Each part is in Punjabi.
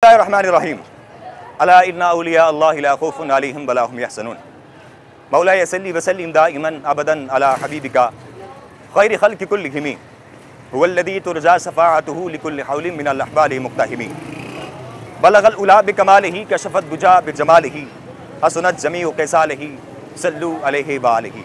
बिस्मिल्लाहिर्रहमानिर्रहीम। अला इन्ना औलिया अल्लाहि ला खौफुन अलैहिम वला हुम यहज़नून। मौलाया सल्ली व सल्लिम दाइमन अबदन अला हबीबिका खैरि खल्क़ि कुल्लिहिम हुवल्लज़ी तुरजा शफ़ाअतुहु लिकुल्लि हौलिन मिनल अहवालि मुक़्तहिम। बलगल उला बिकमालिही कशफ़त दुजा बिजमालिही हसनत जमीउ क़िसालिही सल्लू अलैहि व आलिही।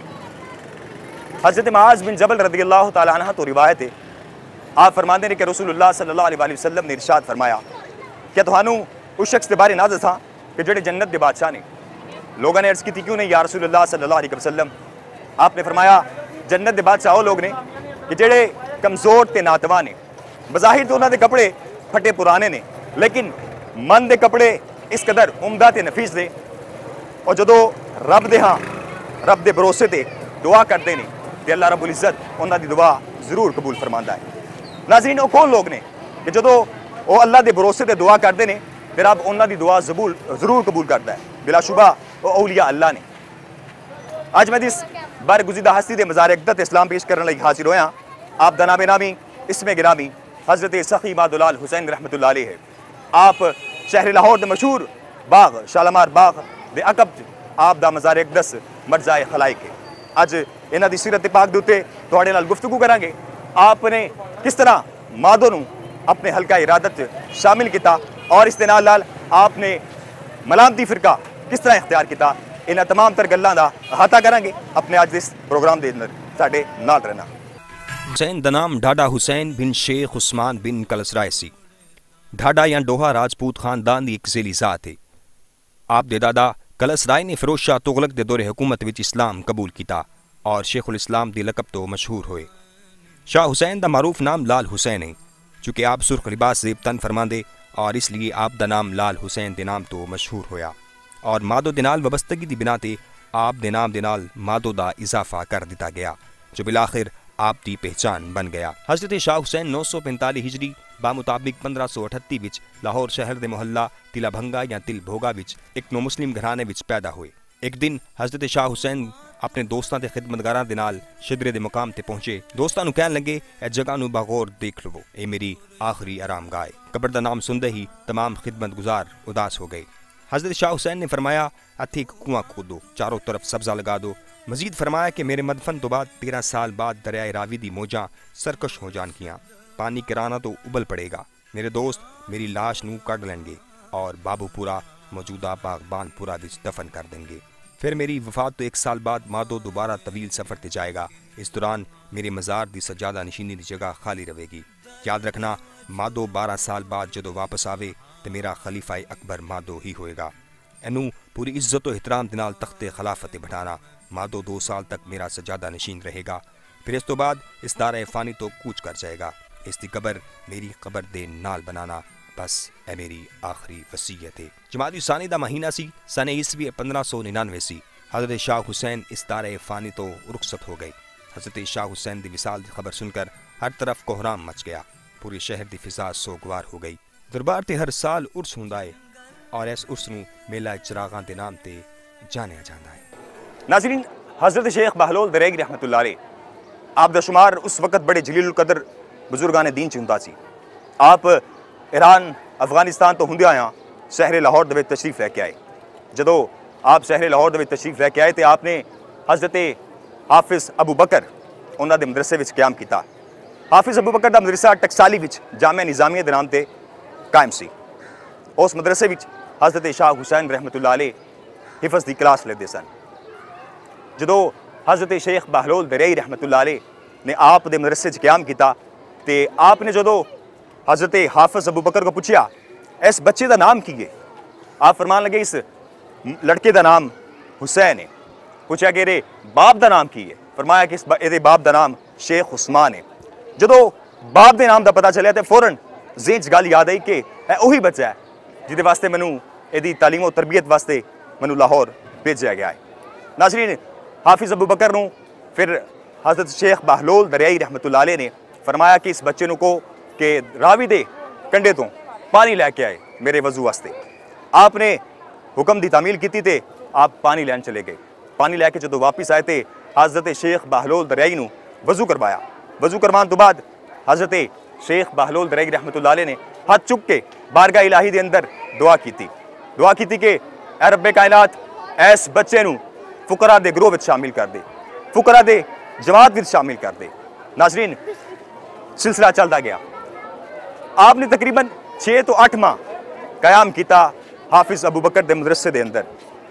हज़रत मुआज़ बिन जबल रज़ियल्लाहु तआला अन्हु तो रिवायत है, आप फरमाते हैं कि रसूलुल्लाह सल्लल्लाहु अलैहि वसल्लम ने इरशाद फरमाया, क्या तुहानू उस शख्स के बारे नाज़ था कि जेड़े जन्नत के बादशाह ने। लोगों ने अर्ज़ की थी क्यों नहीं या रसूलुल्लाह सल्लल्लाहु अलैहि वसल्लम। आपने फरमाया जन्नत के बादशाह वो लोग ने कि जेड़े कमज़ोर ते नातवा ने। बज़ाहिर तो उन्होंने कपड़े फटे पुराने ने, लेकिन मन के कपड़े इस कदर उमदा ते नफीस ने, और जदों रब दे हाँ रब दे भरोसे ते दुआ करते हैं तो अल्लाह रब्बुल इज़्ज़त उन्हां दी दुआ ज़रूर कबूल फरमांदा है। नाज़रीन, वो कौन लोग ने कि जदों वो अल्लाह के भरोसे ते दुआ करते हैं फिर रब उन्हां दी दुआ ज़रूर कबूल करता है। बिलाशुबा वो औलिया अल्लाह ने। आज मैं इस बार गुज़िदा हस्ती के मज़ार अक़दस इस्लाम पेश करने लगी हाजिर होया। आप दा नामे नामी इसमें गिरामी हज़रत सखी मादुलाल हुसैन रहमतुल्लाह अलैह है। आप शहर लाहौर के मशहूर बाग शालामार बाग दे अकब आप दा मज़ार अक़दस मरजाए खलाइक है। अज इन्हां दी सीरत पाक दे उत्ते तुहाडे नाल गुफ्तगू करांगे। आपने किस तरह मादो नूं अपने हल्का इरादत शामिल किया और इस दे नाल नाल आपने मलामती फिरका किस तरह इख्तियार किया, इन्हां तमाम तर गल्लां दा अहाता करांगे अपने अज इस प्रोग्राम दे अंदर। साडे नाल रहना। हुसैन दा नाम ढाडा हुसैन बिन शेख उस्मान बिन कलसराय सी। ढाडा या डोहा राजपूत खानदान की एक ज़ेली ज़ात है। आप दे दादा कलसराय ने फिरोज शाह तुगलक दे दौरे हुकूमत विच इस्लाम कबूल किया और शेखुल इस्लाम दी लकब तो मशहूर होए। शाह हुसैन दा मारूफ नाम लाल हुसैन है, चूँकि आप सुर्ख लिबास ज़ेब तन फरमांदे और इसलिए आप दा नाम लाल हुसैन दे नाम तो मशहूर होया। और मादो दे नाल वबस्तगी दी बिना ते आप दे नाम दे नाल मादो दा इजाफा कर दिता गया, जो बिलाखिर आप दी पहचान बन गया। हज़रत शाह हुसैन 945 हिजरी बामुताबिक 1538 विच लाहौर शहर दे मोहल्ला तिला भंगा या तिल भोगा विच एक नो मुस्लिम घराने विच पैदा हुए। एक दिन हज़रत शाह हुसैन अपने दोस्तां ते खिदमतगारां दे नाल शिदरे दे मुकाम ते पहुंचे। दोस्तां नूं कहन लगे, ए जगह नूं बागौर देख लवो, ए मेरी आखिरी आराम गाह। कब्र दा नाम सुनते ही तमाम खिदमत गुजार उदास हो गए। हज़रत शाह हुसैन ने फरमाया, अथे एक कुआं खोदो, चारों तरफ सब्जा लगा दो। मजीद फरमाया कि मेरे मदफन तो बाद 13 साल बाद दरियाए रावी दी मौजां सरकश हो जान कियां, पानी किराना तो उबल पड़ेगा। मेरे दोस्त मेरी लाश नूं कढ़ लेंगे और बाबूपुरा मौजूदा बागबानपुरा विच दफन कर देंगे। फिर मेरी वफात तो 1 साल बाद मादो दोबारा तवील सफ़र ते जाएगा। इस दौरान मेरे मज़ार दी सजादा नशीनी दी जगह खाली रहेगी। याद रखना, मादो 12 साल बाद जदों वापस आवे तो मेरा खलीफा अकबर मादो ही होएगा। एनू पूरी इज्जत और एहतराम दे नाल तख्ते खिलाफत बिठाना। मादो 2 साल तक मेरा सजादा नशीन रहेगा, फिर इस तो बाद इस दारे फ़ानी तो कूच कर जाएगा। इसकी कबर मेरी कबर दे नाल बनाना, बस ए मेरी आखिरी वसीयत है। जमादी सानी दा महीना सी, सन ईस्वी 1599 सी। हज़रत शाह हुसैन इस दारे फ़ानी तो रुखसत हो गई। हज़रत शाह हुसैन दी विसाल दी खबर सुनकर हर तरफ कोहराम मच गया। पूरे शहर दी फिजा सोगवार हो गई। दरबार ते हर साल उर्स हुंदा है और इस उर्स नूं मेला चिरागां दे नाम ते जानिया जांदा है। नाज़रीन, हज़रत शेख बहलोल दरेगी रहमतुल्लाह अलैह आप दा शुमार उस वक़्त बड़े जलील कदर बुजुर्गान दीन च हुंदा सी। आप ईरान अफगानिस्तान तो हुंदे आया शहर लाहौर दे विच तशरीफ लैके आए। जदों आप शहर लाहौर दे विच तशरीफ लैके आए तो आपने हज़रत हाफिज़ अबू बकर उन्हां दे मदरसे विच क़याम किया। हाफिज़ अबू बकर दा मदरसा टकसाली विच जामिया निज़ामिया दे नाम ते कायम सी। उस मदरसे विच हज़रत शाह हुसैन रहमतुल्लाह अलैह हिफ़्ज़ दी क्लास लेंदे सन। जदों हज़रत शेख बहलोल दरेई रहमतुल्लाह अलैह ने आप दे मदरसे च क़याम किया तो आपने जदों हज़रत हाफिज़ अबू बकर को पूछा इस बच्चे का नाम की है, आप फरमान लगे इस लड़के का नाम हुसैन है। पूछा कि इहदे बाप का नाम की है, फरमाया कि इहदे बाप का नाम शेख उस्मान है। जदों बाप के नाम का पता चलिया तो फौरन ज़हन च गल याद आई कि उही बच्चा है जिहदे वास्ते मैनू इहदी तालीम और तरबियत वास्ते मैनू लाहौर भेजा गया है। नाज़रीन, हाफिज़ अबू बकर नूं फिर हज़रत शेख बहलोल दरियाई रहमतुल्लाह अलैह ने फरमाया कि इस बच्चे नूं को कि रावी दे कंढे तो पानी लैके आए मेरे वजू वास्ते। आपने हुक्म की तामील की तो आप पानी लैन चले गए। पानी लैके जो वापस आए तो हज़रत शेख बहलोल दरियाई नूं वजू करवाया। वजू करवाने तो बाद हज़रत शेख बहलोल दरेगी रहमतुल्लाह अलैह ने ہاتھ چک کے بارگاہ الہی دے اندر دعا کی کہ اے رب کائنات ایس بچے نو فقراء دے گروہ وچ شامل کر دے، فقراء دے جماعت وچ شامل کر دے۔ ناظرین سلسلہ چلتا گیا، آپ نے تقریباً 6 تو 8 ماہ قیام کیتا حافظ ابو بکر دے مدرسے دے اندر۔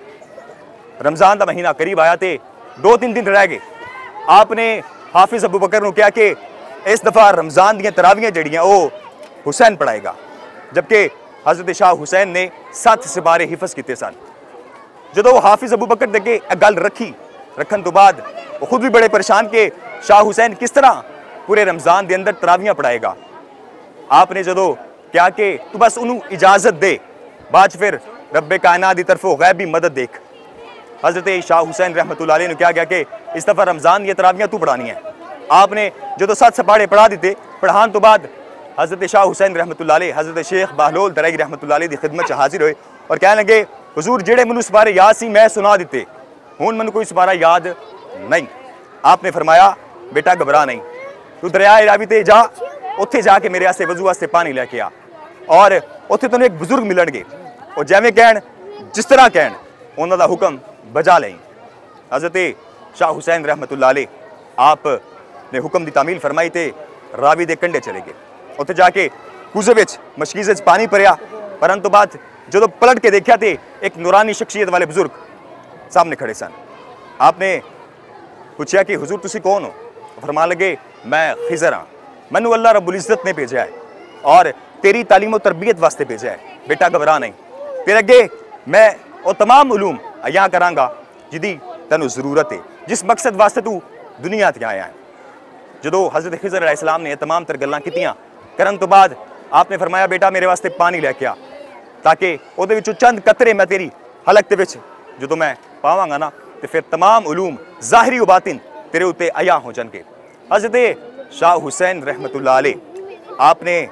رمضان دا مہینہ قریب آیا تے 2-3 دن رہ گئے، آپ نے حافظ ابو بکر نو کہا کہ اس دفعہ رمضان دیاں تراویاں جڑیاں او حسین پڑھائے گا، جبکہ حضرت شاہ حسین نے 7 سپارے حفظ کیتے سن۔ جدو حافظ ابو بکر دے گل رکھن تو بعد وہ خود بھی بڑے پریشان کہ شاہ حسین کس طرح پورے رمضان دے اندر تراویاں پڑھائے گا۔ آپ نے جدو کیا کہ تو بس انہوں اجازت دے، بعد پھر رب کائنات دی طرفوں غیبی مدد دیکھ۔ حضرت شاہ حسین رحمۃ اللہ علیہ نے کیا گیا کہ اس دفعہ رمضان یہ تراویاں تو پڑھانی ہیں۔ آپ نے جدو 7 سپاڑے پڑھا دیتے، پڑھان تو بعد حضرت شاہ حسین رحمۃ اللہ علیہ حضرت شیخ بہلول درائي رحمۃ اللہ علیہ دی خدمت چ حاضر ہوئے اور کہنے لگے حضور جڑے منو سپارے یاد سی میں سنا دیتے، ہون منو کوئی سپارہ یاد نہیں۔ آپ نے فرمایا بیٹا گھبرا نہیں، تو دریائے راوی تے جا، اتھے جا کے میرے واسطے وضو واسطے پانی لے کے آ، اور اتھے تینوں ایک بزرگ ملن گے، اور جیویں کہن جس طرح کہن انہاں دا حکم بجا لیں۔ حضرت شاہ حسین رحمۃ اللہ علیہ آپ نے حکم دی تعمیل فرمائی تے راوی دے کنڈے چلے گئے، اتھے جا کے کوزے وچ مشکیزے وچ پانی پریا، پرن تو بعد جدو پلٹ کے دیکھا تے ایک نورانی شخصیت والے بزرگ سامنے کھڑے سن۔ آپ نے پوچھا کہ حضور تسی کون ہو؟ فرمان لگے میں خضر ہاں، منو اللہ رب العزت نے بھیجا ہے اور تیری تعلیم و تربیت واسطے بھیجا ہے، بیٹا گھبرا نہیں، تیرے اگے میں وہ تمام علوم عیاں کراں گا جدی تینوں ضرورت ہے، جس مقصد واسطے تو دنیا تے آیا ہے۔ جدو حضرت خضر علیہ السلام نے یہ تمام تر گلاں کیتیاں کرن تو بعد آپ نے فرمایا بیٹا میرے واسطے پانی لے کے آ، تاکہ وہ دے وچوں چند قطرے میں تیری حلق دے وچ جدو میں پاواں گا نا تے پھر تمام علوم ظاہری و باطن تیرے اوتے عیاں ہو جان گے۔ حضرت شاہ حسین رحمۃ اللہ علیہ آپ نے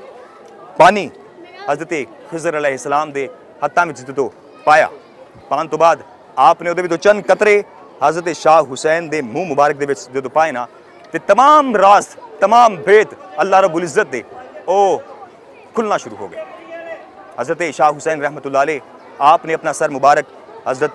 پانی حضرت خضر علیہ السلام دے ہتھاں وچ جدو پایا، پان تو بعد آپ نے وہ دے وچوں چند قطرے حضرت شاہ حسین دے منہ مبارک دے وچ جدو پائے نا تے تمام راز تمام بھید اللہ رب العزت دے او کھلنا شروع ہو گئے۔ حضرت شاہ حسین رحمۃ اللہ علیہ آپ نے اپنا سر مبارک حضرت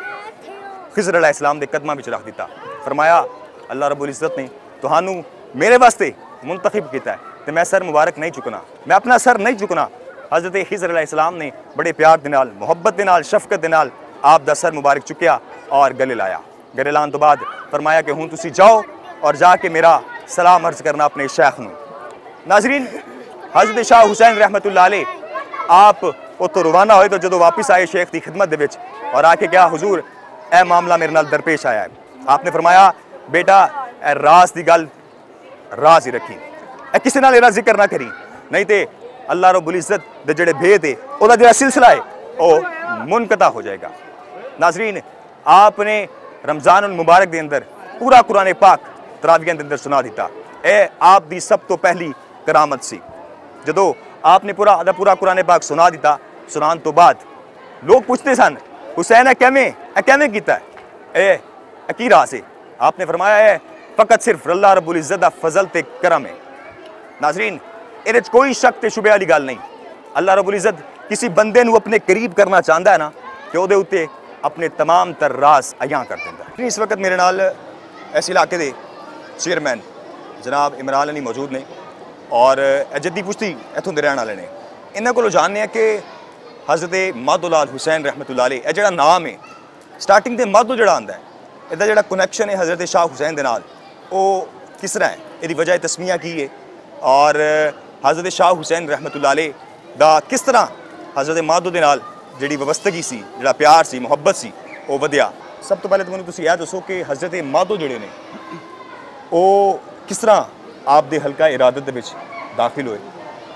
خضر علیہ السلام دے قدمہ وچ رکھ دیتا، فرمایا اللہ رب العزت نے تہانوں میرے واسطے منتخب کیتا ہے تے میں سر مبارک نہیں چکنا، میں اپنا سر نہیں چکنا۔ حضرت خضر علیہ السلام نے بڑے پیار دے نال محبت دے نال شفقت دے نال آپ دا سر مبارک چکیا اور گلے لایا۔ گلے لان تو بعد فرمایا کہ ہوں تسی جاؤ اور جا کے میرا سلام عرض کرنا اپنے شیخ نو۔ ناظرین حضرت شاہ حسین رحمۃ اللہ علیہ آپ اتوں روانہ ہوئے تو جدو واپس آئے شیخ دی خدمت دے وچ اور آ کے کیا حضور اے معاملہ میرے نال درپیش آیا ہے۔ آپ نے فرمایا بیٹا اے راز دی گل راز ہی رکھی، اے کسی نال ایرا ذکر نہ کری، نہیں تے اللہ رب العزت دے جڑے بھید ہے او دا جڑا سلسلہ ہے او منقطع ہو جائے گا۔ ناظرین آپ نے رمضان المبارک دے اندر پورا قرآن پاک تراویاں دے اندر سنا دیتا، اے آپ دی سب تو پہلی کرامت سی۔ جدو آپ نے پورا قرآن پاک سنا دیتا، سنان تو بعد لوگ پوچھتے سن حسین اے کیویں کیتا ہے، اے کی راز ہے؟ آپ نے فرمایا ہے فقط صرف اللہ رب العزت دا فضل تے کرم ہے۔ ناظرین اے کوئی شک تے شبہ والی گل نہیں، اللہ رب العزت کسی بندے نو اپنے قریب کرنا چاہتا ہے نا کہ وہ دے اوتے اپنے تمام تر راز عیاں کر دیندا ہے۔ اس وقت میرے نال اس علاقے دے چیئرمین جناب عمران علی موجود نے اور جدی پشتی اتوں دے رہن والے نے، انہاں کولوں جاننے ہیں کہ حضرت مادو لال حسین رحمۃ اللہ علیہ اے جڑا نام ہے سٹارٹنگ دے مادو جڑا آندا ہے ادا جڑا کنیکشن ہے حضرت شاہ حسین دے نال او کس طرح ہے، یہ وجہ تسمیہ کی ہے اور حضرت شاہ حسین رحمۃ اللہ علیہ دا کس طرح حضرت مادو دے نال جڑی وابستگی سی، جڑا پیار سی، محبت سی او ودیا۔ سب تو پہلے تو مجھے تسی یہ دسو کہ حضرت مادو جڑے نے او کس طرح آپ دے حلقہ ارادت دے وچ داخل ہوئے؟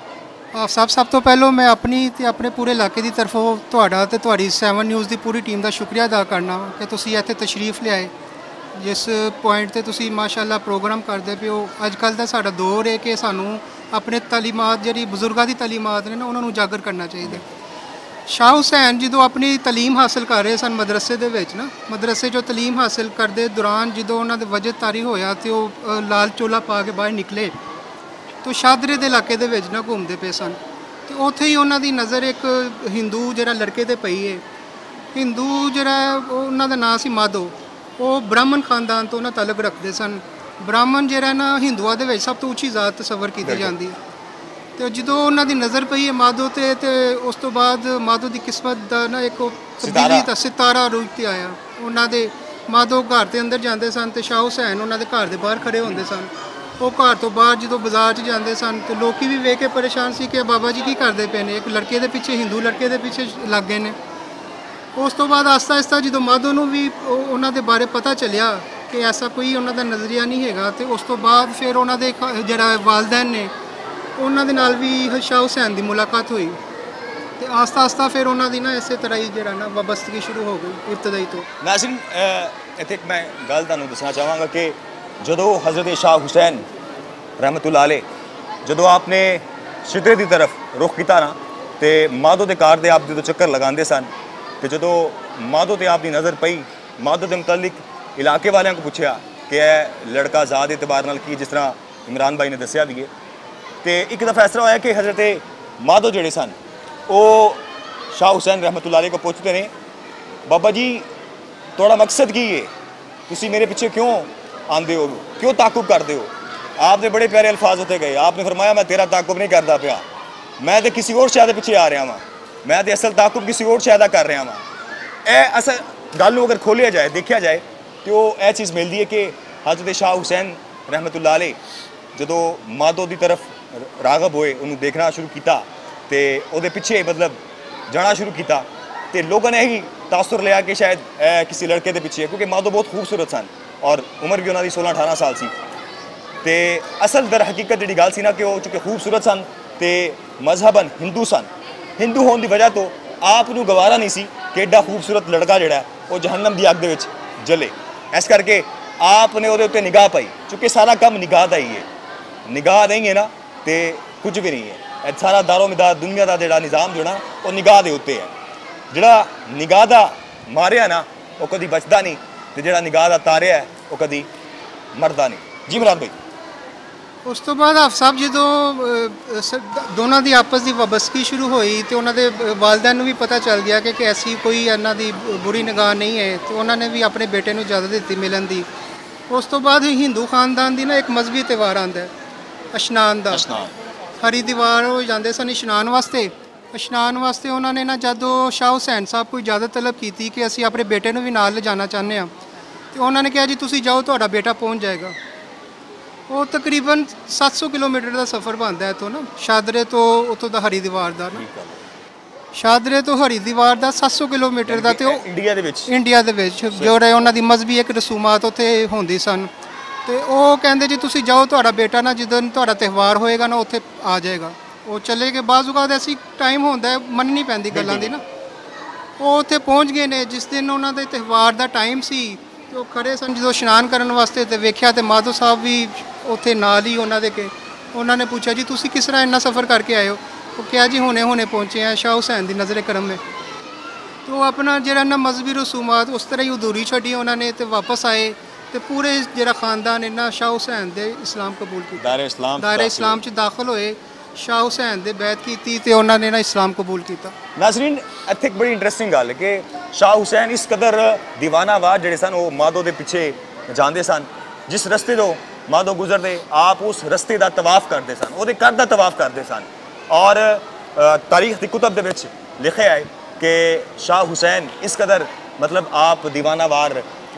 سب تو پہلو میں اپنی تے اپنے پورے علاقے دی طرفوں تہاڈا تے تہاڈی 7 نیوز دی پوری ٹیم دا شکریہ ادا کرنا کہ تسی ایتھے تشریف لے آئے، جس پوائنٹ تے تسی ماشاءاللہ پروگرام کردے پے ہو۔ اج کل دا ساڈا دور ہے کہ سانوں اپنے تعلیمات جڑی بزرگاں دی تعلیمات نے نا انہاں نوں اجاگر کرنا چاہیے۔ شاہ حسین جدو اپنی تعلیم حاصل کر رہے سن مدرسے دے وچ نا، مدرسے جو تعلیم حاصل کردے دوران جدو انہاں دے وجد طاری ہویا تے وہ لال چولا پا کے باہر نکلے تو شادرے دے علاقے دے وچ نا گھومدے پے سن ਤੇ ਉੱਥੇ ਹੀ ਉਹਨਾਂ ਦੀ ਨਜ਼ਰ ਇੱਕ ਹਿੰਦੂ ਜਿਹੜਾ ਲੜਕੇ ਤੇ ਪਈ ਹੈ। ਹਿੰਦੂ ਜਿਹੜਾ ਉਹਨਾਂ ਦਾ ਨਾਂ ਸੀ ਮਾਧੋ, ਉਹ ਬ੍ਰਾਹਮਣ ਖਾਨਦਾਨ ਤੋਂ ਉਹਨਾਂ ਤਾਲੁਕ ਰੱਖਦੇ ਸਨ। ਬ੍ਰਾਹਮਣ ਜਿਹੜਾ ਨਾ ਹਿੰਦੂਆਂ ਦੇ ਵਿੱਚ ਸਭ ਤੋਂ ਉੱਚੀ ਜ਼ਾਤ ਤਸੱਵਰ ਕੀਤੀ ਜਾਂਦੀ ਹੈ। ਤੇ ਜਦੋਂ ਉਹਨਾਂ ਦੀ ਨਜ਼ਰ ਪਈ ਹੈ ਮਾਧੋ ਤੇ ਉਸ ਤੋਂ ਬਾਅਦ ਮਾਧੋ ਦੀ ਕਿਸਮਤ ਦਾ ਨਾ ਇੱਕ ਤਬਦੀਲੀ ਦਾ ਸਿਤਾਰਾ ਰੂਪ ਤੇ ਆਇਆ। ਉਹਨਾਂ ਦੇ ਮਾਧੋ ਘਰ ਦੇ ਅੰਦਰ ਜਾਂਦੇ ਸਨ ਤੇ ਸ਼ਾਹ ਹੁਸੈਨ ਉਹਨਾਂ ਦੇ ਘਰ ਦੇ ਬਾਹਰ ਖੜੇ ਹੁੰਦੇ ਸਨ। ਉਹ ਘਰ ਤੋਂ ਬਾਹਰ ਜਦੋਂ ਬਾਜ਼ਾਰ 'ਚ ਜਾਂਦੇ ਸਨ ਤੇ ਲੋਕੀ ਵੀ ਵੇਖ ਕੇ ਪਰੇਸ਼ਾਨ ਸੀ ਕਿ ਬਾਬਾ ਜੀ ਕੀ ਕਰਦੇ ਪਏ ਨੇ, ਇੱਕ ਲੜਕੇ ਦੇ ਪਿੱਛੇ, ਹਿੰਦੂ ਲੜਕੇ ਦੇ ਪਿੱਛੇ ਲੱਗ ਗਏ ਨੇ। ਉਸ ਤੋਂ ਬਾਅਦ ਆਸਤਾ ਆਸਤਾ ਜਦੋਂ ਮਾਧੋ ਨੂੰ ਵੀ ਉਹਨਾਂ ਦੇ ਬਾਰੇ ਪਤਾ ਚੱਲਿਆ ਕਿ ਐਸਾ ਕੋਈ ਉਹਨਾਂ ਦਾ ਨਜ਼ਰੀਆ ਨਹੀਂ ਹੈਗਾ, ਤੇ ਉਸ ਤੋਂ ਬਾਅਦ ਫਿਰ ਉਹਨਾਂ ਦੇ ਜਿਹੜਾ ਵਾਲਿदैन ਨੇ ਉਹਨਾਂ ਦੇ ਨਾਲ ਵੀ ਸ਼ਾਹ ਹੁਸੈਨ ਦੀ ਮੁਲਾਕਾਤ ਹੋਈ ਤੇ ਆਸਤਾ ਆਸਤਾ ਫਿਰ ਉਹਨਾਂ ਦੀ ਨਾ ਇਸੇ ਤਰ੍ਹਾਂ ਹੀ ਜਿਹੜਾ ਨਾ ਵਾਬਸਤਗੀ ਸ਼ੁਰੂ ਹੋ ਗਈ ਇਬਤਦਾਈ ਤੋਂ। ਨਾਜ਼ਰੀਨ, ਇੱਥੇ ਇੱਕ ਮੈਂ ਗੱਲ ਤੁਹਾਨੂੰ ਦੱਸਣਾ ਚਾਹਾਂਗਾ ਕਿ ਜਦੋਂ ਹਜ਼ਰਤ ਸ਼ਾਹ ਹੁਸੈਨ ਰਹਿਮਤੁल्लाह अलैह ਜਦੋਂ ਆਪਨੇ ਸਿੱਧੇ ਦੀ ਤਰਫ ਰੁਖ ਕੀਤਾ ਨਾ ਤੇ ਮਾਧੋ ਦੇ ਘਰ ਦੇ ਆਪ ਜਦੋਂ ਚੱਕਰ ਲਗਾਉਂਦੇ ਸਨ ਤੇ ਜਦੋਂ ਮਾਧੋ ਤੇ ਆਪ ਦੀ ਨਜ਼ਰ ਪਈ, ਮਾਧੋ ਦੇ ਮੁਤਲਕ ਇਲਾਕੇ ਵਾਲਿਆਂ ਕੋ ਪੁੱਛਿਆ ਕਿ ਇਹ ਲੜਕਾ ਜ਼ਾਤ ਇਤਬਾਰ ਨਾਲ ਕੀ, ਜਿਸ ਤਰ੍ਹਾਂ ਇਮਰਾਨ ਭਾਈ ਨੇ ਦੱਸਿਆ ਵੀ ਹੈ। ਤੇ ਇੱਕ ਦਫਾ ਇਸ ਤਰ੍ਹਾਂ ਹੋਇਆ ਕਿ ਹਜ਼ਰਤ ਮਾਧੋ ਜਿਹੜੇ ਸਨ ਉਹ ਸ਼ਾਹ ਹੁਸੈਨ ਰਹਿਮਤੁल्लाह अलैह को ਪੁੱਛਦੇ ਨੇ, ਬਾਬਾ ਜੀ ਤੁਹਾਡਾ ਮਕਸਦ ਕੀ ਹੈ, ਤੁਸੀਂ ਮੇਰੇ ਪਿੱਛੇ ਕਿਉਂ ਆਉਂਦੇ ਹੋ, क्यों ताकुब करते हो? आपने बड़े प्यारे अल्फाज होते गए, आपने फरमाया मैं तेरा ताकुब नहीं करता पिया, मैं तो किसी और शायद पिछे आ रहा वहाँ, मैं तो असल ताकुब किसी और शायद कर रहा वहाँ। ए असल गल अगर खोलिया जाए, देखा जाए तो यह चीज़ मिलती है कि हज़रत शाह हुसैन रहमतुल्लाह अलैह जदों माधो की तरफ रागब होए, उन्होंने देखना शुरू किया तो वो पिछे मतलब जाना शुरू किया तो लोगों ने यही तासुर लिया कि शायद किसी लड़के के पिछे, क्योंकि माधो बहुत खूबसूरत सन और उम्र भी उन्होंने 16-18 साल सी। तो असल दर हकीकत जी गल सी ना कि वो चूँकि खूबसूरत सन तो मजहबन हिंदू सन, हिंदू होने की वजह तो आप नूं गवारा नहीं सी कि एडा खूबसूरत लड़का जिहड़ा वो जहन्नम की अग दे विच जले। इस करके आपने उहदे उत्ते निगाह पाई, चूँकि सारा काम निगाह का ही है, निगाह नहीं है ना तो कुछ भी नहीं है। सारा दारोमदार दुनिया का जिहड़ा निज़ाम जो ना वो निगाह के उत्ते है। जिहड़ा निगाह का मारिया ना वो कभी बचता नहीं, तो जिहड़ा निगाह का तारिया है वो कभी मरदा नहीं। जी मुराद भाई। ਉਸ ਤੋਂ ਬਾਅਦ ਆਪ ਸਾਹਿਬ ਜਦੋਂ ਦੋਨਾਂ ਦੀ ਆਪਸ ਦੀ ਵਾਬਸਤਗੀ ਸ਼ੁਰੂ ਹੋਈ ਤੇ ਉਹਨਾਂ ਦੇ ਵਾਲਿदैन ਨੂੰ ਵੀ ਪਤਾ ਚੱਲ ਗਿਆ ਕਿ ਐਸੀ ਕੋਈ ਇਹਨਾਂ ਦੀ ਬੁਰੀ ਨਿਗਾਹ ਨਹੀਂ ਹੈ, ਤੇ ਉਹਨਾਂ ਨੇ ਵੀ ਆਪਣੇ ਬੇਟੇ ਨੂੰ ਇਜਾਜ਼ਤ ਦਿੱਤੀ ਮਿਲਣ ਦੀ। ਉਸ ਤੋਂ ਬਾਅਦ ਹਿੰਦੂ ਖਾਨਦਾਨ ਦੀ ਨਾ ਇੱਕ ਮਜ਼ਹਬੀ ਤਿਉਹਾਰ ਆਉਂਦਾ ਹੈ ਇਸ਼ਨਾਨ ਦਾ। ਹਰੀਦਵਾਰ ਉਹ ਜਾਂਦੇ ਸਨ ਇਸ਼ਨਾਨ ਵਾਸਤੇ। ਇਸ਼ਨਾਨ ਵਾਸਤੇ ਉਹਨਾਂ ਨੇ ਨਾ ਜਦੋਂ ਸ਼ਾਹ ਹੁਸੈਨ ਸਾਹਿਬ ਕੋਈ ਇਜਾਜ਼ਤ ਤਲਬ ਕੀਤੀ ਕਿ ਅਸੀਂ ਆਪਣੇ ਬੇਟੇ ਨੂੰ ਵੀ ਨਾਲ ਲਿਜਾਣਾ ਚਾਹੁੰਦੇ ਹਾਂ, ਤੇ ਉਹਨਾਂ ਨੇ ਕਿਹਾ ਜੀ ਤੁਸੀਂ ਜਾਓ, ਤੁਹਾਡਾ ਬੇਟਾ ਪਹੁੰਚ ਜਾਏਗਾ। ਉਹ ਤਕਰੀਬਨ 700 ਕਿਲੋਮੀਟਰ ਦਾ ਸਫ਼ਰ ਬਣਦਾ ਹੈ ਇੱਥੋਂ ਨਾ, ਸ਼ਾਦਰੇ ਤੋਂ ਉੱਥੋਂ ਦਾ ਹਰੀਦਵਾਰ ਦਾ ਨਾ, ਸ਼ਾਦਰੇ ਤੋਂ ਹਰੀਦਵਾਰ ਦਾ 700 ਕਿਲੋਮੀਟਰ ਦਾ। ਤੇ ਉਹ ਇੰਡੀਆ ਦੇ ਵਿੱਚ ਜੋ ਰਹੇ ਉਹਨਾਂ ਦੀ ਮਜ਼ਹਬੀ ਇੱਕ ਰਸੂਮਾਤ ਉੱਥੇ ਹੁੰਦੀ ਸਨ। ਤੇ ਉਹ ਕਹਿੰਦੇ ਜੀ ਤੁਸੀਂ ਜਾਓ, ਤੁਹਾਡਾ ਬੇਟਾ ਨਾ ਜਦੋਂ ਤੁਹਾਡਾ ਤਿਉਹਾਰ ਹੋਏਗਾ ਨਾ ਉੱਥੇ ਆ ਜਾਏਗਾ। ਉਹ ਚਲੇ ਗਏ। ਬਾਜ਼ੂ ਦਾ ਐਸੀ ਟਾਈਮ ਹੁੰਦਾ ਮੰਨਣੀ ਪੈਂਦੀ ਗੱਲਾਂ ਦੀ ਨਾ। ਉਹ ਉੱਥੇ ਪਹੁੰਚ ਗਏ ਨੇ ਜਿਸ ਦਿਨ ਉਹਨਾਂ ਦੇ ਤਿਉਹਾਰ ਦਾ ਟਾਈਮ ਸੀ। ਤੇ ਉਹ ਖੜੇ ਸਨ ਜਦੋਂ ਇਸ਼ਨਾਨ ਕਰਨ ਵਾਸਤੇ, ਤੇ ਵੇਖਿਆ ਤੇ ਮਾਧੋ ਸਾਹਿਬ ਵੀ ਉੱਥੇ ਨਾਲ ਹੀ ਉਹਨਾਂ ਦੇ ਕੇ। ਉਹਨਾਂ ਨੇ ਪੁੱਛਿਆ ਜੀ ਤੁਸੀਂ ਕਿਸ ਤਰ੍ਹਾਂ ਇੰਨਾ ਸਫ਼ਰ ਕਰਕੇ ਆਏ ਹੋ? ਉਹ ਕਿਹਾ ਜੀ ਹੁਣੇ ਪਹੁੰਚੇ ਆ, ਸ਼ਾਹ ਹੁਸੈਨ ਦੀ ਨਜ਼ਰ ਕਰਮ में। तो ਉਹ ਆਪਣਾ ਜਿਹੜਾ ਨਾ ਮਜ਼ਹਬੀ ਰਸੂਮਾਤ ਉਸ ਤਰ੍ਹਾਂ ਹੀ ਅਧੂਰੀ ਛੱਡੀ ਉਹਨਾਂ ਨੇ ਤੇ ਵਾਪਸ ਆਏ। ਤੇ ਪੂਰੇ ਜਿਹੜਾ ਖਾਨਦਾਨ ਇਹਨਾਂ ਸ਼ਾਹ ਹੁਸੈਨ ਦੇ ਇਸਲਾਮ ਕਬੂਲ ਕੀਤਾ, ਦਾਇਰੇ ਇਸਲਾਮ 'ਚ ਦਾਖਲ ਹੋਏ, ਸ਼ਾਹ ਹੁਸੈਨ ਦੇ ਬੈਤ ਕੀਤੀ ਤੇ ਉਹਨਾਂ ਨੇ ਨਾ ਇਸਲਾਮ ਕਬੂਲ ਕੀਤਾ। ਨਾਜ਼ਰੀਨ, ਇੱਥੇ ਇੱਕ ਬੜੀ ਇੰਟਰਸਟਿੰਗ ਗੱਲ ਹੈ ਕਿ ਸ਼ਾਹ ਹੁਸੈਨ ਇਸ ਕਦਰ ਦੀਵਾਨਾਵਾਜ਼ ਜਿਹੜੇ ਸਨ ਉਹ ਮਾਧੋ ਦੇ ਪਿੱਛੇ ਜਾਂਦੇ ਸਨ। ਜਿਸ ਰਸਤੇ ਤੋਂ ਮਾਧੋ ਗੁਜ਼ਰਦੇ ਆਪ ਉਸ ਰਸਤੇ ਦਾ ਤਵਾਫ ਕਰਦੇ ਸਨ, ਉਹਦੇ ਘਰ ਦਾ ਤਵਾਫ ਕਰਦੇ ਸਨ। ਔਰ ਤਾਰੀਖ ਦੀ ਕੁਤਬ ਦੇ ਵਿੱਚ ਲਿਖਿਆ ਹੈ ਕਿ ਸ਼ਾਹ ਹੁਸੈਨ ਇਸ ਕਦਰ मतलब आप दीवानावार,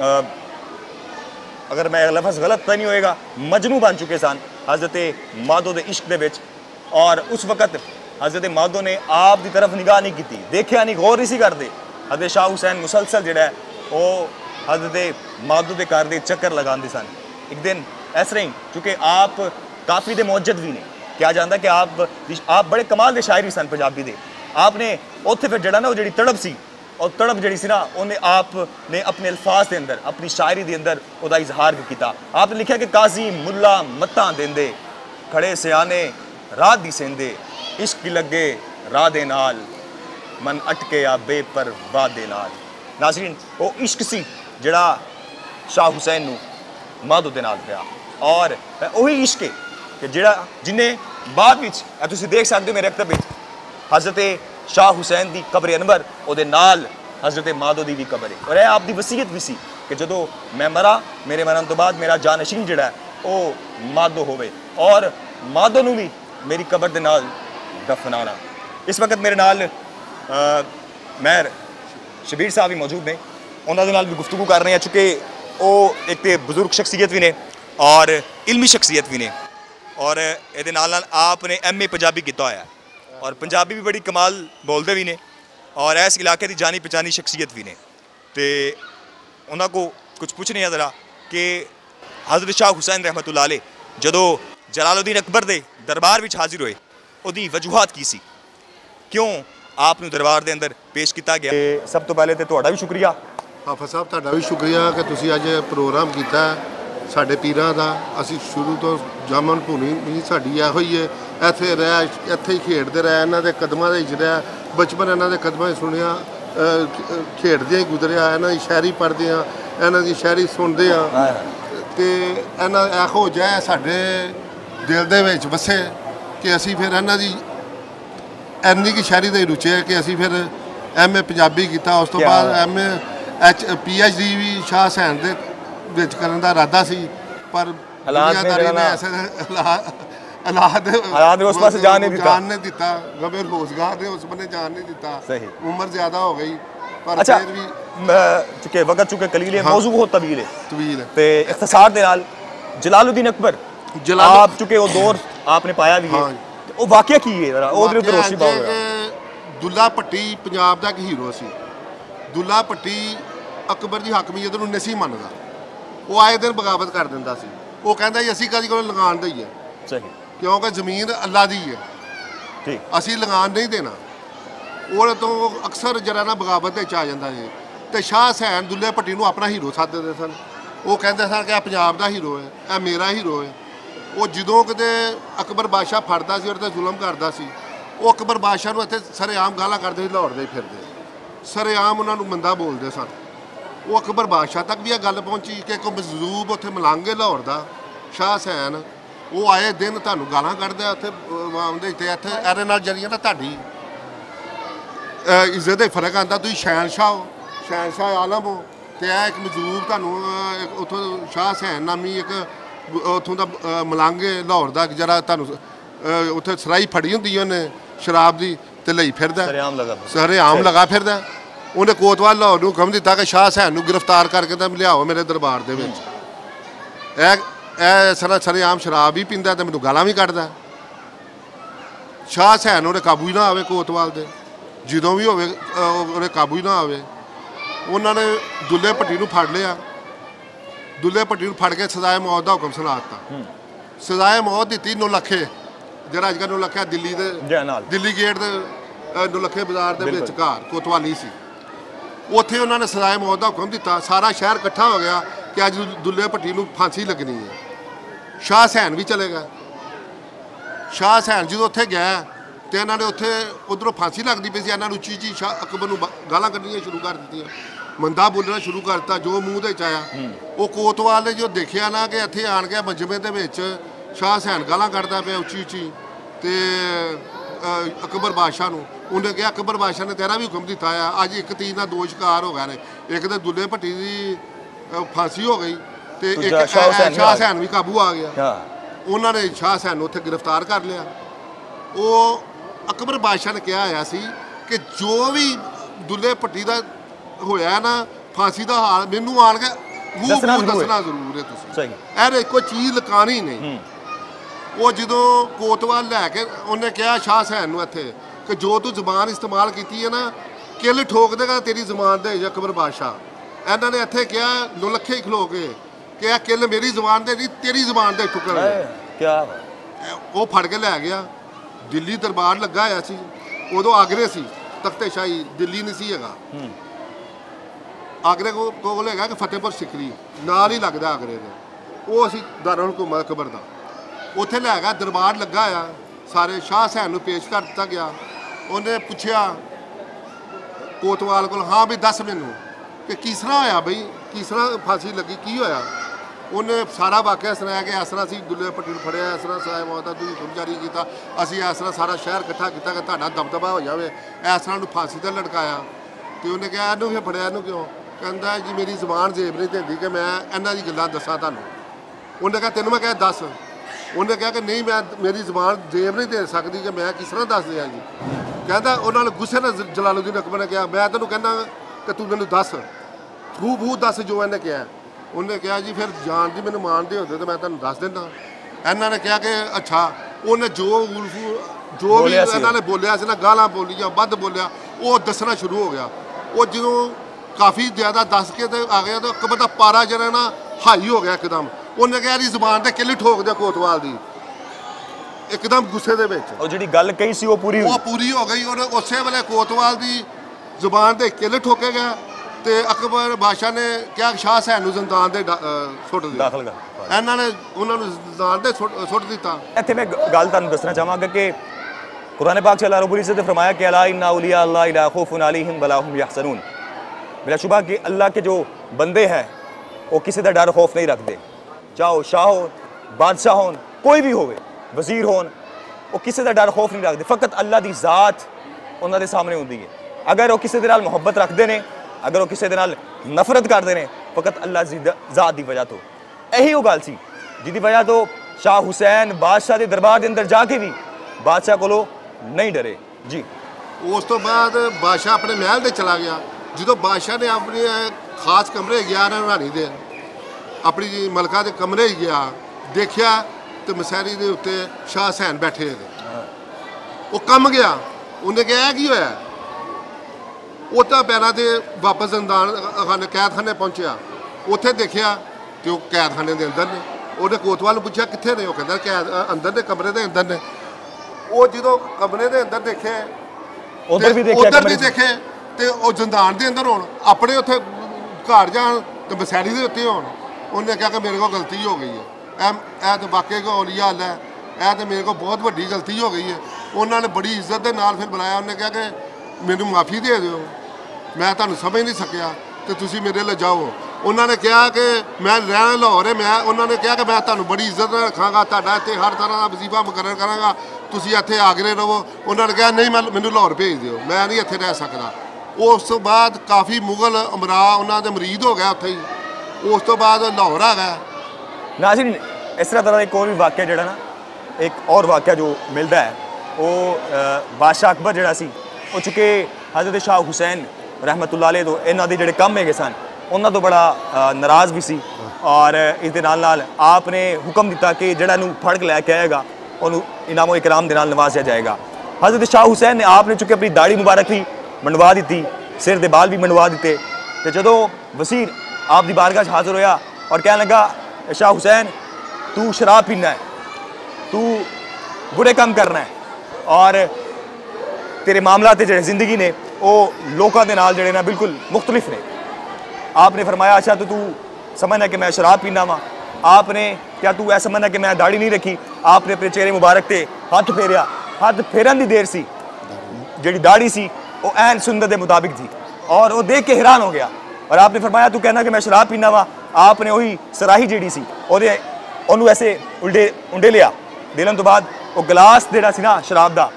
अगर मैं लफ्ज़ गलत तो नहीं होएगा, मजनू बन चुके सन हज़रत माधो के इश्क दे विच। और उस वक़्त हज़रत माधो ने आप की तरफ निगाह नहीं की, देखा नहीं, गौर नहीं सी करते। हज़रत शाह हुसैन मुसलसल जिहड़ा है वो हज़रत माधो के घर के चक्कर लगाते सन। एक दिन इस तरह ही, चूँकि आप काफ़ी दे मौजद भी ने, क्या जानता कि आप बड़े कमाल के शायर भी सन पंजाबी दे। आपने उत्थे फिर जड़ा ना वो जी तड़प सी, और तड़प जी सी ना उन्हें आपने अपने अल्फाज के अंदर, अपनी शायरी के अंदर उसका इजहार भी किया। आपने लिखा कि काजी मुला मत्ता देंदे, खड़े सियाने राह दी सेंदे, इश्क लगे राह दे नाल, मन अटके आ बेपर वाह दे नाल। नाज़रीन, वो इश्क सी जिहड़ा शाह हुसैन नूं माधो दे नाल पिया, और वही इश्क है कि जिहड़ा जिन्हें बाद विच तुसीं देख सकते हो मेरे अक्तब विच حضرت شاہ حسین دی قبر انور ਉਹਦੇ ਨਾਲ حضرت مادو دی بھی قبر ہے اور یہ آپ دی وصیت بھی سی کہ جدو میں مرا میرے مرن تو بعد میرا جانشین جڑا ہے وہ مادو ہوئے اور مادو نو بھی میری قبر دے نال دفنانا. اس وقت میرے نال مہر شبیر صاحب بھی موجود نے, انہوں دے نال بھی گفتگو کر رہے ہیں چونکہ وہ ایک تے بزرگ شخصیت بھی نے اور علمی شخصیت بھی نے اور یہ آپ نے ایم اے پنجابی کیتا ہوا ہے اور پنجابی بھی بڑی کمال بولتے بھی نے اور اس علاقے کی جانی پہچانی شخصیت بھی نے. تو انہوں کو کچھ پوچھنے ذرا کہ حضرت شاہ حسین رحمۃ اللہ علیہ جدو جلال الدین اکبر دے دربار وچ حاضر ہوئے وہی وجوہات کی سی, کیوں آپ نے دربار دے اندر پیش کیتا گیا؟ سب تو پہلے تو بھی شکریہ حافظ صاحب, ਤੁਹਾਡਾ ਵੀ ਸ਼ੁਕਰੀਆ ਕਿ ਤੁਸੀਂ ਅੱਜ ਪ੍ਰੋਗਰਾਮ ਕੀਤਾ ਸਾਡੇ ਪੀਰਾਂ ਦਾ. ਅਸੀਂ ਸ਼ੁਰੂ ਤੋਂ ਜਾਮਨ ਭੂਮੀ ਵੀ ਸਾਡੀ ਇਹੋ ਹੀ ਹੈ, ਇੱਥੇ ਰਹਿ ਇੱਥੇ ਹੀ ਖੇਡਦੇ ਰਹੇ, ਇਹਨਾਂ ਦੇ ਕਦਮਾਂ ਦੇ ਵਿੱਚ ਰਿਹਾ, ਬਚਪਨ ਇਹਨਾਂ ਦੇ ਕਦਮਾਂ 'ਚ ਸੁਣਿਆ, ਖੇਡਦਿਆਂ ਹੀ ਗੁਜ਼ਰਿਆ, ਇਹਨਾਂ ਦੀ ਸ਼ਾਇਰੀ ਪੜ੍ਹਦੇ ਹਾਂ, ਇਹਨਾਂ ਦੀ ਸ਼ਾਇਰੀ ਸੁਣਦੇ ਹਾਂ ਅਤੇ ਇਹਨਾਂ ਇਹੋ ਜਿਹਾ ਸਾਡੇ ਦਿਲ ਦੇ ਵਿੱਚ ਵਸੇ ਕਿ ਅਸੀਂ ਫਿਰ ਇਹਨਾਂ ਦੀ ਇੰਨੀ ਕੁ ਸ਼ਾਇਰੀ ਦੇ ਰੁਚੇ ਕਿ ਅਸੀਂ ਫਿਰ ਐਮ ਏ ਪੰਜਾਬੀ ਕੀਤਾ. ਉਸ ਤੋਂ ਬਾਅਦ ਐਮ ਏ PhD ਵੀ ਸ਼ਾਹ ਹੁਸੈਨ ਦੇ ਵਿੱਚ ਕਰਨ ਦਾ ਇਰਾਦਾ ਸੀ ਪਰ ਦੁਨੀਆਦਾਰੀ ਨੇ ਐਸੇ ਹਾਲਾਤ ਉਸ ਪਾਸੇ ਜਾਣ ਨਹੀਂ ਦਿੱਤਾ, ਗਵੇ ਰੋਜ਼ਗਾਰ ਨੇ ਉਸ ਬੰਨੇ ਜਾਣ ਨਹੀਂ ਦਿੱਤਾ, ਉਮਰ ਜ਼ਿਆਦਾ ਹੋ ਗਈ ਪਰ ਫਿਰ ਵੀ چونکہ وقت چونکہ قلیل ہے, موضوع بہت طویل ہے تے اختصار دے نال جلال الدین اکبر آپ چونکہ وہ دور آپ نے پایا بھی ہے وہ واقعہ کی ہے ذرا وہ ادھر روشنی پاؤ گا. ਦੁੱਲਾ ਭੱਟੀ ਪੰਜਾਬ ਦਾ ਇੱਕ ਹੀਰੋ ਸੀ. ਦੁੱਲਾ ਭੱਟੀ ਅਕਬਰ ਦੀ ਹਕਮੀਅਤ ਨੂੰ ਨਹੀਂ ਸੀ ਮੰਨਦਾ, ਉਹ ਆਏ ਦਿਨ ਬਗਾਵਤ ਕਰ ਦਿੰਦਾ ਸੀ. ਉਹ ਕਹਿੰਦਾ ਜੀ ਅਸੀਂ ਕਦੀ ਕੋਲ ਲਗਾਨ ਦਈਏ ਕਿਉਂਕਿ ਜ਼ਮੀਨ ਅੱਲਾ ਦੀ ਹੈ, ਅਸੀਂ ਲਗਾਨ ਨਹੀਂ ਦੇਣਾ. ਉਹਦੇ ਤੋਂ ਅਕਸਰ ਜਰਾ ਨਾ ਬਗਾਵਤ ਵਿੱਚ ਆ ਜਾਂਦਾ ਸੀ ਅਤੇ ਸ਼ਾਹ ਹੁਸੈਨ ਦੁੱਲੇ ਭੱਟੀ ਨੂੰ ਆਪਣਾ ਹੀਰੋ ਸੱਦਦੇ ਸਨ. ਉਹ ਕਹਿੰਦੇ ਸਨ ਕਿ ਇਹ ਪੰਜਾਬ ਦਾ ਹੀਰੋ ਹੈ, ਇਹ ਮੇਰਾ ਹੀਰੋ ਹੈ. ਉਹ ਜਦੋਂ ਕਿਤੇ ਅਕਬਰ ਬਾਦਸ਼ਾਹ ਫੜਦਾ ਸੀ ਉਹਦੇ 'ਤੇ ਜ਼ੁਲਮ ਕਰਦਾ ਸੀ, ਉਹ ਅਕਬਰ ਬਾਦਸ਼ਾਹ ਨੂੰ ਇੱਥੇ ਸਰੇਆਮ ਗਾਲਾਂ ਕੱਢਦੇ ਸੀ, ਲਾਹੌਰ ਦੇ ਫਿਰਦੇ ਸਰੇਆਮ ਉਹਨਾਂ ਨੂੰ ਮੰਦਾ ਬੋਲਦੇ ਸਨ. ਉਹ ਅਕਬਰ ਬਾਦਸ਼ਾਹ ਤੱਕ ਵੀ ਇਹ ਗੱਲ ਪਹੁੰਚੀ ਕਿ ਇੱਕ ਮਜ਼ਲੂਬ ਉੱਥੇ ਮਲੰਗ ਹੈ ਲਾਹੌਰ ਦਾ ਸ਼ਾਹ ਹੁਸੈਨ, ਉਹ ਆਏ ਦਿਨ ਤੁਹਾਨੂੰ ਗਾਲਾਂ ਕੱਢਦਾ ਉੱਥੇ ਆਉਂਦੇ ਇੱਥੇ ਇਹਦੇ ਨਾਲ ਜਰੀਏ ਨਾ ਤੁਹਾਡੀ ਇੱਜ਼ਤ ਦੇ ਫਰਕ ਆਉਂਦਾ, ਤੁਸੀਂ ਸ਼ਹਿਨਸ਼ਾਹ ਹੋ, ਸ਼ਹਿਨਸ਼ਾਹ ਆਲਮ ਹੋ ਅਤੇ ਇਹ ਇੱਕ ਮਜ਼ਲੂਬ ਤੁਹਾਨੂੰ ਉੱਥੋਂ ਸ਼ਾਹ ਹੁਸੈਨ ਨਾਮੀ ਇੱਕ ਉੱਥੋਂ ਦਾ ਮਲੰਗ ਲਾਹੌਰ ਦਾ ਜਰਾ ਤੁਹਾਨੂੰ ਉੱਥੇ ਸਰਾਈ ਫੜੀ ਹੁੰਦੀ ਉਹਨੇ ਸ਼ਰਾਬ ਦੀ ਅਤੇ ਲਈ ਫਿਰਦਾ ਸਰੇਆਮ ਲਗਾ ਫਿਰਦਾ. ਉਹਨੇ ਕੋਤਵਾਲ ਲਾਹੌਰ ਨੂੰ ਹੁਕਮ ਦਿੱਤਾ ਕਿ ਸ਼ਾਹ ਹੁਸੈਨ ਨੂੰ ਗ੍ਰਿਫਤਾਰ ਕਰਕੇ ਤਾਂ ਲਿਆਓ ਮੇਰੇ ਦਰਬਾਰ ਦੇ ਵਿੱਚ. ਇਹ ਸਰੇਆਮ ਸ਼ਰਾਬ ਵੀ ਪੀਂਦਾ ਅਤੇ ਮੈਨੂੰ ਗਾਲਾਂ ਵੀ ਕੱਢਦਾ. ਸ਼ਾਹ ਹੁਸੈਨ ਉਹਦੇ ਕਾਬੂ ਹੀ ਨਾ ਆਵੇ ਕੋਤਵਾਲ ਦੇ, ਜਦੋਂ ਵੀ ਹੋਵੇ ਉਹਦੇ ਕਾਬੂ ਹੀ ਨਾ ਆਵੇ. ਉਹਨਾਂ ਨੇ ਦੁੱਲੇ ਭੱਟੀ ਨੂੰ ਫੜ ਲਿਆ, ਦੁੱਲੇ ਭੱਟੀ ਨੂੰ ਫੜ ਕੇ ਸਜ਼ਾਏ ਮੌਤ ਦਾ ਹੁਕਮ ਸੁਣਾ ਦਿੱਤਾ. ਸਜ਼ਾਏ ਮੌਤ ਦਿੱਤੀ ਨੌਲੱਖੇ, ਜਿਹੜਾ ਅੱਜ ਕੱਲ੍ਹ ਨੌਲੱਖਾ ਦਿੱਲੀ ਦੇ ਦਿੱਲੀ ਗੇਟ ਦੇ ਨੌਲੱਖੇ ਬਾਜ਼ਾਰ ਦੇ ਵਿਚਕਾਰ ਕੋਤਵਾਲੀ ਸੀ, ਉੱਥੇ ਉਹਨਾਂ ਨੇ ਸਜ਼ਾਏ ਮੌਤ ਦਾ ਹੁਕਮ ਦਿੱਤਾ. ਸਾਰਾ ਸ਼ਹਿਰ ਇਕੱਠਾ ਹੋ ਗਿਆ ਕਿ ਅੱਜ ਦੁੱਲੇ ਭੱਟੀ ਨੂੰ ਫਾਂਸੀ ਲੱਗਣੀ ਹੈ. ਸ਼ਾਹ ਹੁਸੈਨ ਵੀ ਚਲੇ ਗਏ. ਸ਼ਾਹ ਹੁਸੈਨ ਜਦੋਂ ਉੱਥੇ ਗਿਆ ਅਤੇ ਇਹਨਾਂ ਨੇ ਉੱਥੇ ਉੱਧਰੋਂ ਫਾਂਸੀ ਲੱਗਦੀ ਪਈ ਸੀ, ਇਹਨਾਂ ਨੂੰ ਉੱਚੀ ਸ਼ਾਹ ਅਕਬਰ ਨੂੰ ਗਾਲਾਂ ਕੱਢਣੀਆਂ ਸ਼ੁਰੂ ਕਰ ਦਿੱਤੀਆਂ, ਮੰਦਾ ਬੋਲਣਾ ਸ਼ੁਰੂ ਕਰ ਦਿੱਤਾ ਜੋ ਮੂੰਹ ਦੇ ਵਿੱਚ ਆਇਆ. ਉਹ ਕੋਤਵਾਲ ਨੇ ਜੋ ਦੇਖਿਆ ਨਾ ਕਿ ਇੱਥੇ ਆਣ ਕੇ ਮਜਮੇ ਦੇ ਵਿੱਚ ਸ਼ਾਹ ਹੁਸੈਨ ਗਾਲਾਂ ਕੱਢਦਾ ਪਿਆ ਉੱਚੀ ਅਤੇ ਅਕਬਰ ਬਾਦਸ਼ਾਹ ਨੂੰ, ਉਹਨੇ ਕਿਹਾ ਅਕਬਰ ਬਾਦਸ਼ਾਹ ਨੇ ਤੇਰਾ ਵੀ ਹੁਕਮ ਦਿੱਤਾ ਆ, ਅੱਜ ਇੱਕ ਤੀਰ ਨਾਲ ਦੋ ਸ਼ਿਕਾਰ ਹੋ ਗਏ ਨੇ, ਇੱਕ ਤਾਂ ਦੁੱਲੇ ਭੱਟੀ ਦੀ ਫਾਂਸੀ ਹੋ ਗਈ ਅਤੇ ਇੱਕ ਸ਼ਾਹ ਹੁਸੈਨ ਵੀ ਕਾਬੂ ਆ ਗਿਆ. ਉਹਨਾਂ ਨੇ ਸ਼ਾਹ ਹੁਸੈਨ ਨੂੰ ਉੱਥੇ ਗ੍ਰਿਫਤਾਰ ਕਰ ਲਿਆ. ਉਹ ਅਕਬਰ ਬਾਦਸ਼ਾਹ ਨੇ ਕਿਹਾ ਹੋਇਆ ਸੀ ਕਿ ਜੋ ਵੀ ਦੁੱਲੇ ਭੱਟੀ ਦਾ ਹੋਇਆ ਨਾ ਫਾਂਸੀ ਦਾ ਹਾਲ ਮੈਨੂੰ ਆਣ ਕੇ ਮੂੰਹ ਦੱਸਣਾ ਜ਼ਰੂਰ ਹੈ ਤੁਸੀਂ, ਇਹਦੇ ਕੋਈ ਚੀਜ਼ ਲਕਾਣੀ ਨਹੀਂ. ਉਹ ਜਦੋਂ ਕੋਤਵਾਲ ਲੈ ਕੇ ਉਹਨੇ ਕਿਹਾ ਸ਼ਾਹ ਹੁਸੈਨ ਨੂੰ ਇੱਥੇ ਕਿ ਜੋ ਤੂੰ ਜ਼ੁਬਾਨ ਇਸਤੇਮਾਲ ਕੀਤੀ ਹੈ ਨਾ ਕਿੱਲ ਠੋਕ ਦੇਗਾ ਤੇਰੀ ਜ਼ੁਬਾਨ ਦੇ ਅਕਬਰ ਬਾਦਸ਼ਾਹ. ਇਹਨਾਂ ਨੇ ਇੱਥੇ ਕਿਹਾ ਨੌਲੱਖੇ ਹੀ ਖਲੋ ਕੇ ਕਿ ਇਹ ਕਿੱਲ ਮੇਰੀ ਜ਼ੁਬਾਨ ਦੇ ਨਹੀਂ ਤੇਰੀ ਜ਼ੁਬਾਨ ਦੇ ਠੁਕਰ ਹੈ. ਉਹ ਫੜ ਕੇ ਲੈ ਗਿਆ. ਦਿੱਲੀ ਦਰਬਾਰ ਲੱਗਾ ਹੋਇਆ ਸੀ, ਉਦੋਂ ਆਗਰੇ ਸੀ ਤਖਤੇ ਸ਼ਾਹੀ, ਦਿੱਲੀ ਨਹੀਂ ਸੀ ਹੈਗਾ. ਆਗਰੇ ਕੋਲ ਹੈਗਾ ਕਿ ਫਤਿਹਪੁਰ ਸਿਕਰੀ ਨਾਲ ਹੀ ਲੱਗਦਾ ਆਗਰੇ ਦੇ, ਉਹ ਅਸੀਂ ਦਾਰੁਲ ਹਕੂਮਤ ਅਕਬਰ ਦਾ ਉੱਥੇ ਲੈ ਗਿਆ. ਦਰਬਾਰ ਲੱਗਾ ਆ, ਸਾਰੇ ਸ਼ਾਹ ਹੁਸੈਨ ਨੂੰ ਪੇਸ਼ ਕਰ ਦਿੱਤਾ ਗਿਆ. ਉਹਨੇ ਪੁੱਛਿਆ ਕੋਤਵਾਲ ਕੋਲ, ਹਾਂ ਵੀ ਦੱਸ ਮੈਨੂੰ ਕਿ ਕਿਸ ਤਰ੍ਹਾਂ ਹੋਇਆ ਬਈ, ਕਿਸ ਤਰ੍ਹਾਂ ਫਾਂਸੀ ਲੱਗੀ, ਕੀ ਹੋਇਆ? ਉਹਨੇ ਸਾਰਾ ਵਾਕਿਆ ਸੁਣਾਇਆ ਕਿ ਇਸ ਤਰ੍ਹਾਂ ਅਸੀਂ ਦੁੱਲੇ ਭੱਟੀ ਨੂੰ ਫੜਿਆ, ਇਸ ਤਰ੍ਹਾਂ ਸਜ਼ਾਏ ਮੌਤ ਦਾ ਤੁਸੀਂ ਹੁਕਮ ਜਾਰੀ ਕੀਤਾ, ਅਸੀਂ ਇਸ ਤਰ੍ਹਾਂ ਸਾਰਾ ਸ਼ਹਿਰ ਇਕੱਠਾ ਕੀਤਾ ਕਿ ਤੁਹਾਡਾ ਦਬਦਬਾ ਹੋ ਜਾਵੇ, ਇਸ ਤਰ੍ਹਾਂ ਨੂੰ ਫਾਂਸੀ 'ਤੇ ਲਟਕਾਇਆ। ਤੇ ਉਹਨੇ ਕਿਹਾ ਇਹਨੂੰ ਫਿਰ ਫੜਿਆ, ਇਹਨੂੰ ਕਿਉਂ? ਕਹਿੰਦਾ ਜੀ ਮੇਰੀ ਜ਼ੁਬਾਨ ਜ਼ੇਬ ਨਹੀਂ ਦਿੰਦੀ ਕਿ ਮੈਂ ਇਹਨਾਂ ਦੀ ਗੱਲਾਂ ਦੱਸਾਂ ਤੁਹਾਨੂੰ। ਉਹਨੇ ਕਿਹਾ ਤੈਨੂੰ ਮੈਂ ਕਿਹਾ ਦੱਸ। ਉਹਨੇ ਕਿਹਾ ਕਿ ਨਹੀਂ ਮੈਂ ਮੇਰੀ ਜ਼ੁਬਾਨ ਜ਼ੇਬ ਨਹੀਂ ਦੇ ਸਕਦੀ ਕਿ ਮੈਂ ਕਿਸ ਤਰ੍ਹਾਂ ਦੱਸ ਦਿਆਂ ਜੀ। ਕਹਿੰਦਾ ਉਹਨਾਂ ਨੇ ਗੁੱਸੇ ਨਾਲ ਜਲਾਲੁਦੀਨ ਅਕਬਰ ਨੇ ਕਿਹਾ ਮੈਂ ਤੈਨੂੰ ਕਹਿੰਦਾ ਕਿ ਤੂੰ ਮੈਨੂੰ ਦੱਸ, ਬੂ ਦੱਸ ਜੋ ਇਹਨੇ ਕਿਹਾ। ਉਹਨੇ ਕਿਹਾ ਜੀ ਫਿਰ ਜਾਣ ਦੀ ਮੈਨੂੰ ਮਾਣਦੇ ਹੁੰਦੇ ਤਾਂ ਮੈਂ ਤੁਹਾਨੂੰ ਦੱਸ ਦਿੰਦਾ। ਇਹਨਾਂ ਨੇ ਕਿਹਾ ਕਿ ਅੱਛਾ। ਉਹਨੇ ਜੋ ਵੀ ਇਹਨਾਂ ਨੇ ਬੋਲਿਆ ਸੀ ਨਾ, ਗਾਲਾਂ ਬੋਲੀਆਂ, ਵੱਧ ਬੋਲਿਆ, ਉਹ ਦੱਸਣਾ ਸ਼ੁਰੂ ਹੋ ਗਿਆ। ਉਹ ਜਦੋਂ ਕਾਫੀ ਜ਼ਿਆਦਾ ਦੱਸ ਕੇ ਤੇ ਆ ਗਿਆ ਤਾਂ ਅਕਬਰ ਦਾ ਪਾਰਾ ਜਿਹੜਾ ਨਾ ਹਾਈ ਹੋ ਗਿਆ ਇੱਕਦਮ। ਉਹਨੇ ਕਿਹਾ ਇਹਦੀ ਜ਼ੁਬਾਨ ਤੇ ਕਿੱਲੀ ਠੋਕ ਦਿਆ ਕੋਤਵਾਲ ਦੀ, ਇੱਕਦਮ ਗੁੱਸੇ ਦੇ ਵਿੱਚ। ਉਹ ਜਿਹੜੀ ਗੱਲ ਕਹੀ ਸੀ ਉਹ ਪੂਰੀ ਹੋ ਗਈ। ਉਹਨੇ ਉਸੇ ਵੇਲੇ ਕੋਤਵਾਲ ਦੀ ਜ਼ੁਬਾਨ ਤੇ ਕਿੱਲ ਠੋਕੇ ਗਿਆ ਤੇ ਅਕਬਰ ਬਾਦਸ਼ਾਹ ਨੇ ਕਿਹਾ ਸ਼ਾਹ ਹੁਸੈਨ ਨੂੰ ਜ਼ਿੰਦਾਨ ਦੇ ਸੁੱਟ ਦਿੱਤਾ। ਦਾਖਲ ਕਰ ਇਹਨਾਂ ਨੇ ਉਹਨਾਂ ਨੂੰ ਜ਼ਿੰਦਾਨ ਦੇ ਸੁੱਟ ਦਿੱਤਾ। ਇੱਥੇ ਮੈਂ ਗੱਲ ਤੁਹਾਨੂੰ ਦੱਸਣਾ ਚਾਹਾਂਗਾ ਕਿ ਕੁਰਾਨ ਪਾਕ 'ਚ ਅੱਲਾਹ ਰੱਬੁਲ ਇੱਜ਼ਤ ने फरमाया कि अला इन्ना औलिया अल्लाह ला खौफुन अलैहिम वला हुम यहज़नून। बिला शुबा कि अल्लाह के जो बंदे हैं वो किसी का डर खौफ नहीं रखते, चाहे वो शाह हो, बादशाह हो, कोई भी होवे, वजीर हो, वो किसी का डर खौफ नहीं रखते। फकत अल्लाह की ज़ात उन्होंने सामने होती है। अगर वो किसी के नाल मुहब्बत रखते हैं, अगर वो किसी के नाल नफरत करते हैं, फकत अल्लाह की ज़ात की वजह तो यही वो गल सी जिहदी वजह तो शाह हुसैन बादशाह के दरबार के अंदर जाके भी बादशाह को नहीं डरे जी। ਉਸ ਤੋਂ ਬਾਅਦ ਬਾਦਸ਼ਾਹ ਆਪਣੇ ਮਹਿਲ ਦੇ ਚਲਾ ਗਿਆ। ਜਦੋਂ ਬਾਦਸ਼ਾਹ ਨੇ ਆਪਣੇ ਖਾਸ ਕਮਰੇ ਗਿਆ ਰਾਣੀ ਦੇ, ਆਪਣੀ ਮਲਕਾ ਦੇ ਕਮਰੇ ਗਿਆ, ਦੇਖਿਆ ਤੇ ਮਸੈਰੀ ਦੇ ਉੱਤੇ ਸ਼ਾਹ ਹੁਸੈਨ ਬੈਠੇ ਨੇ। ਉਹ ਕੰਮ ਗਿਆ। ਉਹਨੇ ਕਿਹਾ ਕੀ ਹੋਇਆ? ਉਹ ਤਾਂ ਪੈਰਾਂ ਤੇ ਵਾਪਸ ਜ਼ਿੰਦਾਨ ਕੈਦਖਾਨੇ ਪਹੁੰਚਿਆ। ਉੱਥੇ ਦੇਖਿਆ ਤੇ ਉਹ ਕੈਦਖਾਨੇ ਦੇ ਅੰਦਰ ਨੇ। ਉਹਨੇ ਕੋਤਵਾਲ ਨੂੰ ਪੁੱਛਿਆ ਕਿੱਥੇ ਨੇ? ਉਹ ਕਹਿੰਦਾ ਕੈਦ ਅੰਦਰ ਦੇ ਕਮਰੇ ਦੇ ਅੰਦਰ ਨੇ। ਉਹ ਜਦੋਂ ਕਮਰੇ ਦੇ ਅੰਦਰ ਦੇਖੇ, ਉਧਰ ਵੀ ਦੇਖੇ ਤੇ ਉਹ ਜ਼ਿੰਦਾਨ ਦੇ ਅੰਦਰ ਹੋਣ, ਆਪਣੇ ਉੱਥੇ ਘਰ ਜਾਣ ਤੇ ਬਸੈਰੀ ਦੇ ਉੱਤੇ ਹੋਣ। ਉਹਨੇ ਕਿਹਾ ਕਿ ਮੇਰੇ ਕੋਲ ਗਲਤੀ ਹੋ ਗਈ ਹੈ, ਇਹ ਤਾਂ ਵਾਕਈ ਕੋ ਔਲੀਆ ਅੱਲਾ ਹੈ, ਇਹ ਤਾਂ ਮੇਰੇ ਕੋਲ ਬਹੁਤ ਵੱਡੀ ਗਲਤੀ ਹੋ ਗਈ ਹੈ। ਉਹਨਾਂ ਨੇ ਬੜੀ ਇੱਜ਼ਤ ਦੇ ਨਾਲ ਫਿਰ ਬੁਲਾਇਆ। ਉਹਨੇ ਕਿਹਾ ਕਿ ਮੈਨੂੰ ਮਾਫੀ ਦੇ ਦਿਓ, ਮੈਂ ਤੁਹਾਨੂੰ ਸਮਝ ਨਹੀਂ ਸਕਿਆ ਤੇ ਤੁਸੀਂ ਮੇਰੇ ਲਈ ਜਾਓ। ਉਹਨਾਂ ਨੇ ਕਿਹਾ ਕਿ ਮੈਂ ਰਹਿਣਾ ਲਾਹੌਰ ਹੈ, ਉਹਨਾਂ ਨੇ ਕਿਹਾ ਕਿ ਮੈਂ ਤੁਹਾਨੂੰ ਬੜੀ ਇੱਜ਼ਤ ਨਾਲ ਰੱਖਾਂਗਾ, ਤੁਹਾਡਾ ਇੱਥੇ ਹਰ ਤਰ੍ਹਾਂ ਦਾ ਵਜ਼ੀਫਾ ਮੁਕਰਰ ਕਰਾਂਗਾ, ਤੁਸੀਂ ਇੱਥੇ ਆਗਰੇ ਰਹੋ। ਉਹਨਾਂ ਨੇ ਕਿਹਾ ਨਹੀਂ ਮੈਨੂੰ ਲਾਹੌਰ ਭੇਜ ਦਿਓ, ਮੈਂ ਨਹੀਂ ਇੱਥੇ ਰਹਿ ਸਕਦਾ। ਉਸ ਤੋਂ ਬਾਅਦ ਕਾਫੀ ਮੁਗਲ ਉਮਰਾ ਉਹਨਾਂ ਦੇ ਮਰੀਦ ਹੋ ਗਿਆ ਉੱਥੇ ਹੀ। ਉਸ ਤੋਂ ਬਾਅਦ ਲਾਹੌਰ ਆ ਗਿਆ। नाज़रीन, इस तरह का एक और भी वाक़या जिहड़ा ना, एक और वाक़या जो मिलता है वो बादशाह अकबर जिहड़ा सी वो चूँकि हज़रत शाह हुसैन रहमतुल्लाह अलैह तो इन्हां दे जिहड़े काम हैगे सन उन्हां तो बड़ा नाराज़ भी सी। और इस दे नाल आपने हुक्म दिता कि जिहड़ा नूं फड़ के लैके आएगा उन्होंने इनामो इकराम दे नाल नवाज़िया जाएगा। हज़रत शाह हुसैन ने आपने चूँकि अपनी दाढ़ी मुबारक भी मनवा दी, सिर दे बाल भी मनवा दिते। तो जदों वज़ीर आप दी बारगाह च हाज़र होया और कहने लगा शाह हुसैन तू शराब पीना है, तू बुरे काम करना है और तेरे मामला ते जेह्ड़े ज़िंदगी ने वो लोगों के नाल जेह्ड़े ना बिल्कुल मुख्तलिफ ने। आपने फरमाया अच्छा तो तू समझना कि मैं शराब पीना वा? आपने क्या तू ऐसा समझना कि मैं दाढ़ी नहीं रखी? आपने अपने चेहरे मुबारक ते हथ फेरिया। हथ फेरन दी देर सी जेह्ड़ी दाढ़ी सी वो ऐन सुन्नत के मुताबिक थी और वो देख के हैरान हो गया। और आपने फरमाया तू कहना कि मैं शराब पीना वा? आपने वही सराही जी सी ਉਹਨੂੰ ऐसे उंडे लिया। दिलन तो बाद वो गिलास ਜਿਹੜਾ ਸੀ ਨਾ शराब ਦਾ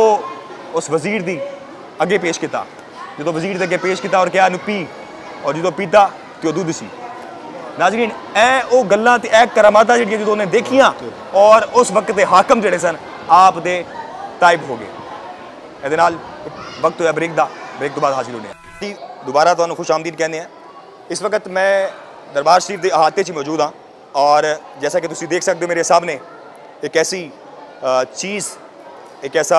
ਉਹ उस वजीर ਦੀ ਅੱਗੇ पेश ਕੀਤਾ। ਜਦੋਂ वजीर ਦੇ ਅੱਗੇ पेश ਕੀਤਾ और ਕਿਹਾ ਇਹਨੂੰ ਪੀ और ਜਦੋਂ ਪੀਤਾ ਤੇ ਉਹ ਦੁੱਧ ਸੀ। ਨਾਜ਼ਰੀਨ ਇਹ ਉਹ ਗੱਲਾਂ ਤੇ ਇਹ ਕਰਾਮਾਤਾਂ ਜਿਹੜੀਆਂ ਜਦੋਂ ਉਹਨੇ ਦੇਖੀਆਂ और उस वक्त ਦੇ ਹਾਕਮ ਜਿਹੜੇ ਸਨ ਆਪ ਦੇ ਤਾਇਬ ਹੋ ਗਏ। ਇਹਦੇ ਨਾਲ ਵਕਤ ਹੋਇਆ ਬ੍ਰੇਕ ਦਾ। ਬ੍ਰੇਕ ਤੋਂ ਬਾਅਦ ਹਾਜ਼ਰ ਹੋਣੇ ਆ। ਦੁਬਾਰਾ ਤੁਹਾਨੂੰ ਖੁਸ਼ ਆਮਦੀਦ ਕਹਿੰਦੇ ਆ। ਇਸ ਵਕਤ ਮੈਂ दरबार शरीफ के अहाते च मौजूद हाँ और जैसा कि तुम देख सकते हो मेरे सामने एक ऐसी चीज़, एक ऐसा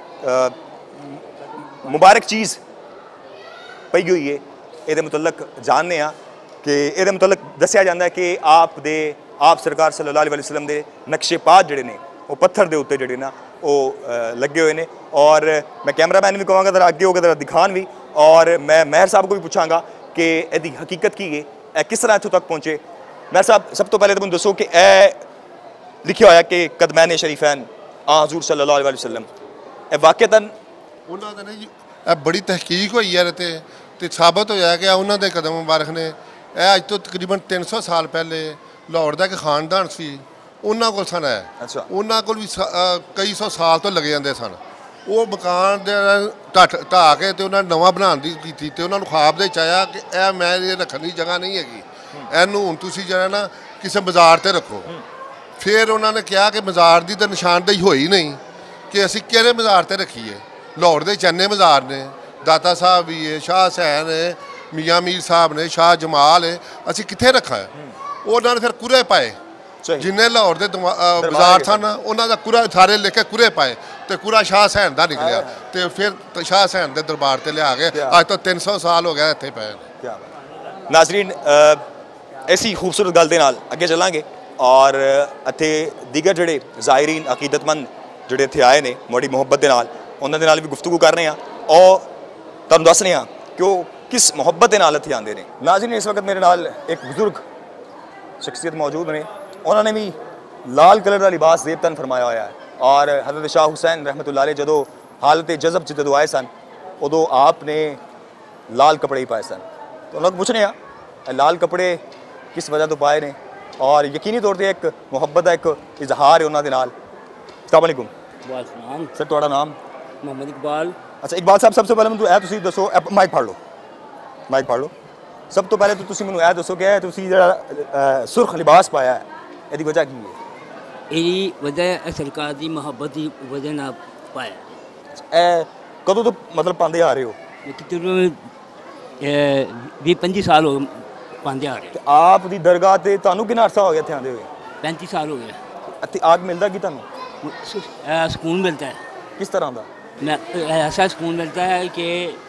मुबारक चीज़ पई हुई है। ये मुतलक जानने कि ये मुतलक दसिया जाता है कि आप सरकार सल्लल्लाहु अलैहि वसल्लम के नक्शे पात जोड़े ने वो पत्थर के उत्ते जोड़े ना वो लगे हुए हैं। और मैं कैमरामैन भी कहांगा जरा अगे होकर जरा दिखान भी और मैं मेहर साहब को भी पूछांगा कि इसकी हकीकत की है, किस तरह इत्थों तक पहुँचे। मैं साहब सब तो पहले तो तुहानूं दसो कि लिखिया होया कि कदमैन शरीफैन हज़ूर सल्लल्लाहु अलैहि वसल्लम वाक़अतन ਉਹਨਾਂ ਦਾ ਨਹੀਂ ਇਹ ਬੜੀ ਤਹਿਕੀਕ ਹੋਈ ਹੈ ਤੇ ਸਾਬਤ ਹੋਇਆ ਕਿ ਉਹਨਾਂ ਦੇ ਕਦਮ ਮੁਬਾਰਕ ਨੇ ਇਹ ਅੱਜ ਤੋਂ ਤਕਰੀਬਨ 300 ਸਾਲ ਪਹਿਲੇ ਲਾਹੌਰ ਦਾ ਇੱਕ ਖਾਨਦਾਨ ਸੀ, ਉਹਨਾਂ ਕੋਲ ਸਨ ਹੈ। ਅੱਛਾ। ਉਹਨਾਂ ਕੋਲ ਵੀ ਕਈ ਸੌ ਸਾਲ ਤੋਂ ਲੱਗੇ ਜਾਂਦੇ ਸਨ। ਉਹ ਮਕਾਨ ਦੇ ਢਾਹ ਕੇ ਤੇ ਉਹਨਾਂ ਨੇ ਨਵਾਂ ਬਣਾਉਣ ਦੀ ਕੀਤੀ ਤੇ ਉਹਨਾਂ ਨੂੰ ਖ਼ਾਬ ਦੇ ਵਿੱਚ ਆਇਆ ਕਿ ਇਹ ਮੈਂ ਇਹ ਰੱਖਣ ਦੀ ਜਗ੍ਹਾ ਨਹੀਂ ਹੈਗੀ, ਇਹਨੂੰ ਹੁਣ ਤੁਸੀਂ ਜਿਹੜਾ ਨਾ ਕਿਸੇ ਬਾਜ਼ਾਰ ਤੇ ਰੱਖੋ। ਫਿਰ ਉਹਨਾਂ ਨੇ ਕਿਹਾ ਕਿ ਬਾਜ਼ਾਰ ਦੀ ਤਾਂ ਨਿਸ਼ਾਨਦੇਹੀ ਹੋਈ ਨਹੀਂ ਕਿ ਅਸੀਂ ਕਿਹੜੇ ਬਾਜ਼ਾਰ ਤੇ ਰੱਖੀਏ। ਲਾਹੌਰ ਦੇ ਚੰਨੇ ਬਾਜ਼ਾਰ ਨੇ, ਦਾਤਾ ਸਾਹਿਬ ਵੀ ਹੈ, ਸ਼ਾਹ ਹੁਸੈਨ ਹੈ, ਮੀਆਂ ਮੀਰ ਸਾਹਿਬ ਨੇ, ਸ਼ਾਹ ਜਮਾਲ ਹੈ, ਅਸੀਂ ਕਿੱਥੇ ਰੱਖਾ ਹੈ। ਉਹਨਾਂ ਨੇ ਫਿਰ ਕੁਰੇ ਪਾਏ, ਜਿੰਨੇ ਲਾਹੌਰ ਦੇ ਬਾਜ਼ਾਰ ਸਨ ਉਹਨਾਂ ਦਾ ਕੁਰਾ ਸਾਰੇ ਲਿਖ ਕੇ ਕੁਰੇ ਪਾਏ ਤੇ ਕੁਰਾ ਸ਼ਾਹ ਹੁਸੈਨ ਦਾ ਨਿਕਲਿਆ ਤੇ ਫਿਰ ਸ਼ਾਹ ਹੁਸੈਨ ਦੇ ਦਰਬਾਰ ਤੇ ਲਿਆ ਕੇ ਅੱਜ ਤੋਂ 300 ਸਾਲ ਹੋ ਗਿਆ ਇੱਥੇ ਪਏ ਨੇ। ਨਾਜ਼ਰੀਨ, ਐਸੀ ਖੂਬਸੂਰਤ ਗੱਲ ਦੇ ਨਾਲ ਅੱਗੇ ਚੱਲਾਂਗੇ ਔਰ ਇੱਥੇ ਦੀਗਰ ਜਿਹੜੇ ਜ਼ਾਇਰੀਨ ਅਕੀਦਤਮੰਦ ਜਿਹੜੇ ਇੱਥੇ ਆਏ ਨੇ ਬੜੀ ਮੁਹੱਬਤ ਦੇ ਨਾਲ, ਉਹਨਾਂ ਦੇ ਨਾਲ ਵੀ ਗੁਫ਼ਤਗੂ ਕਰ ਰਹੇ ਹਾਂ ਔਰ ਤੁਹਾਨੂੰ ਦੱਸ ਰਹੇ ਹਾਂ ਕਿ ਉਹ ਕਿਸ ਮੁਹੱਬਤ ਦੇ ਨਾਲ ਇੱਥੇ ਆਉਂਦੇ ਨੇ। ਨਾਜ਼ਰੀਨ, ਇਸ ਵਕਤ ਮੇਰੇ ਨਾਲ ਇੱਕ ਬਜ਼ੁਰਗ ਸ਼ਖਸੀਅਤ ਮੌਜੂਦ ਨੇ, ਉਹਨਾਂ ਨੇ ਵੀ ਲਾਲ ਕਲਰ ਦਾ ਲਿਬਾਸ ਜ਼ੇਬਤਨ ਫਰਮਾਇਆ ਹੋਇਆ ਹੈ ਔਰ ਹਜ਼ਰਤ ਸ਼ਾਹ ਹੁਸੈਨ ਰਹਿਮਤੁल्लाह अलैह ਜਦੋਂ ਹਾਲਤ ਜਜ਼ਬ 'ਚ ਜਦੋਂ ਆਏ ਸਨ ਉਦੋਂ ਆਪ ਨੇ ਲਾਲ ਕੱਪੜੇ ਹੀ ਪਾਏ ਸਨ। ਤਾਂ ਲੋਕ ਪੁੱਛ ਰਹੇ ਆ ਇਹ ਲਾਲ ਕੱਪੜੇ ਕਿਸ ਵਜ੍ਹਾ ਤੋਂ ਪਾਏ ਨੇ ਔਰ ਯਕੀਨੀ ਤੌਰ 'ਤੇ ਇੱਕ ਮੁਹੱਬਤ ਦਾ ਇੱਕ ਇਜ਼ਹਾਰ ਹੈ ਉਹਨਾਂ ਦੇ ਨਾਲ। अस्सलाम वालेकुम सर, ਤੁਹਾਡਾ ਨਾਮ? मोहम्मद इकबाल। ਅੱਛਾ ਇਕਬਾਲ ਸਾਹਿਬ, ਸਭ ਤੋਂ ਪਹਿਲਾਂ ਮੈਨੂੰ ਇਹ ਤੁਸੀਂ ਦੱਸੋ, ਮਾਈਕ ਫੜ ਲਓ, ਮਾਈਕ ਫੜ ਲਓ। ਸਭ ਤੋਂ ਪਹਿਲੇ ਤਾਂ ਤੁਸੀਂ ਮੈਨੂੰ ਇਹ ਦੱਸੋ ਕਿ ਤੁਸੀਂ ਜਿਹੜਾ ਸੁਰਖ ਲਿਬਾਸ ਪਾਇਆ ਹੈ ਇਹਦੀ ਵਜ੍ਹਾ ਕੀ ਹੈ? ਇਹਦੀ ਵਜ੍ਹਾ ਸਰਕਾਰ ਦੀ ਮੁਹੱਬਤ ਦੀ ਵਜ੍ਹਾ ਨਾਲ ਪਾਇਆ। ਇਹ ਕਦੋਂ ਤੋਂ ਮਤਲਬ ਪਾਉਂਦੇ ਆ ਰਹੇ ਹੋ? ਤਕਰੀਬਨ 20-25 ਸਾਲ ਹੋ ਪਾਉਂਦੇ ਆ ਰਹੇ। ਤੇ ਆਪ ਦੀ ਦਰਗਾਹ ਤੇ ਤੁਹਾਨੂੰ ਕਿੰਨਾ ਅਰਸਾ ਹੋ ਗਿਆ ਇੱਥੇ ਆਉਂਦੇ ਹੋਏ? 35 ਸਾਲ ਹੋ ਗਏ। ਇੱਥੇ ਆ ਕੇ ਮਿਲਦਾ ਕੀ ਤੁਹਾਨੂੰ? सुकून मिलता है। किस तरह का? मैं ऐसा सुकून मिलता है कि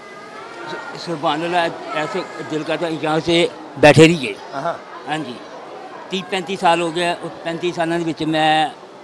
सुभान अल्लाह, ऐसे दिल करता है यहाँ से बैठे रहिए। हाँ जी, 30-35 साल हो गए। 35 सालों के बीच मैं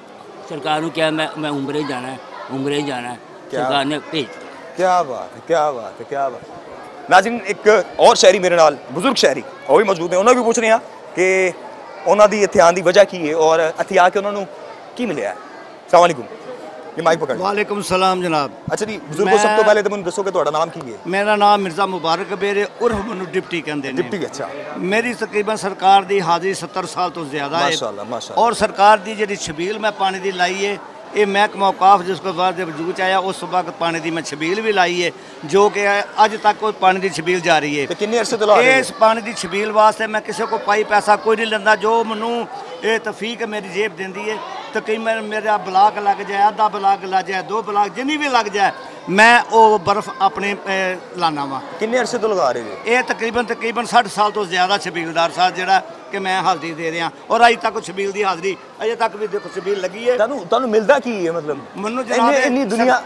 सरकार को क्या मैं उम्रे जाना है, उम्रे जाना है, सरकार ने भेज दिया। क्या बात है, क्या बात है, क्या बात है। नाज़रीन, एक और शहरी मेरे नाल बुजुर्ग शहरी वो भी मौजूद ने, उन्होंने भी पूछ रहे हैं कि उन्होंने इत्थे आने की वजह की है और इत्थे आके उन्होंने की मिले है। अस्सलाम वालेकुम, ये माइक पकड़। वालेकुम सलाम जनाब। अच्छा जी बुजुर्गो, सब तो पहले तो मैं दसो कि ਤੁਹਾਡਾ ਨਾਮ ਕੀ ਹੈ? मेरा नाम मिर्ज़ा मुबारक बेरे उर्फ मनु डिप्टी कहते हैं। डिप्टी, अच्छा। मेरी तकरीबन सरकार दी हाज़री 70 साल तो ज़्यादा है माशाअल्लाह, माशाअल्लाह। और सरकार दी जी छबील मैं पानी दी लाई है, ये महकमा औकाफ जिसको बाद जब वजूद आया उस वक्त पानी दी मैं छबील भी लाई है, जो कि अज तक वो पानी दी छबील जारी है। कितने अरसे तो ला रहे हो? इस पानी दी छबील वास्ते मैं किसी को पाई पैसा कोई नहीं लेंदा, जो मनु ये तफीक मेरी जेब देंदी है। तो कई मेरा ब्लाक लग जाए, आधा ब्लाक लग जाए, 2 ब्लाक जिन्नी भी लग जाए, मैं वो बर्फ अपने लाना वा। कितने अरसे तो लगा रहे हो? ये तकरीबन 60 साल तो ज़्यादा छबीलदार साहब जरा कि मैं हाज़री दे रहा और अज तक छबील की हाज़री अजे तक भी देखो छबील लगी है। ਤੁਹਾਨੂੰ ਮਿਲਦਾ ਕੀ ਹੈ मतलब? मनु ਇੰਨੀ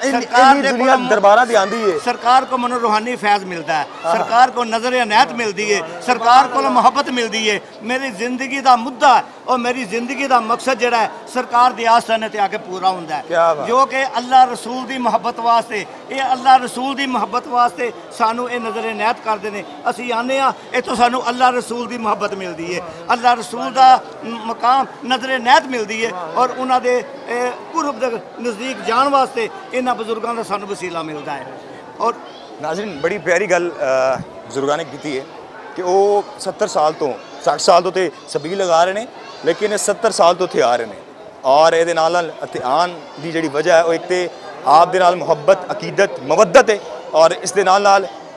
ਦੁਨੀਆ ਦਰਬਾਰਾਂ ਤੇ ਆਂਦੀ ਹੈ। सरकार को मनु रूहानी फैज़ मिलता है, सरकार को नज़र इनायत मिलती है, सरकार को मोहब्बत मिलती है। मेरी जिंदगी का मुद्दा और मेरी जिंदगी का मकसद जड़ा है सरकार दी आस्थाने ते आके पूरा होंदा है, जो कि अल्लाह रसूल दी मोहब्बत वास्ते, ये अल्लाह रसूल दी मोहब्बत वास्ते सानू ये नज़र इनायत करते हैं। असी आने इतों सानू अल्लाह रसूल दी मोहब्बत मिलती है, अल्लाह रसूल का मकाम नज़र इनायत मिलती है और उन्होंने कुर्ब दे नज़दीक जान वास्ते इन्हां बुजुर्गों का सानू वसीला मिलता है। और नाज़रीन, बड़ी प्यारी गल बुजुर्गों ने की है कि वो 70 साल तो 60 साल तो छबील लगा रहे हैं, लेकिन 70 साल तो आ रहे हैं और ये आन की जी वजह है वो एक तो आप दे नाल मुहब्बत, अकीदत, मवद्दत है और इस दे नाल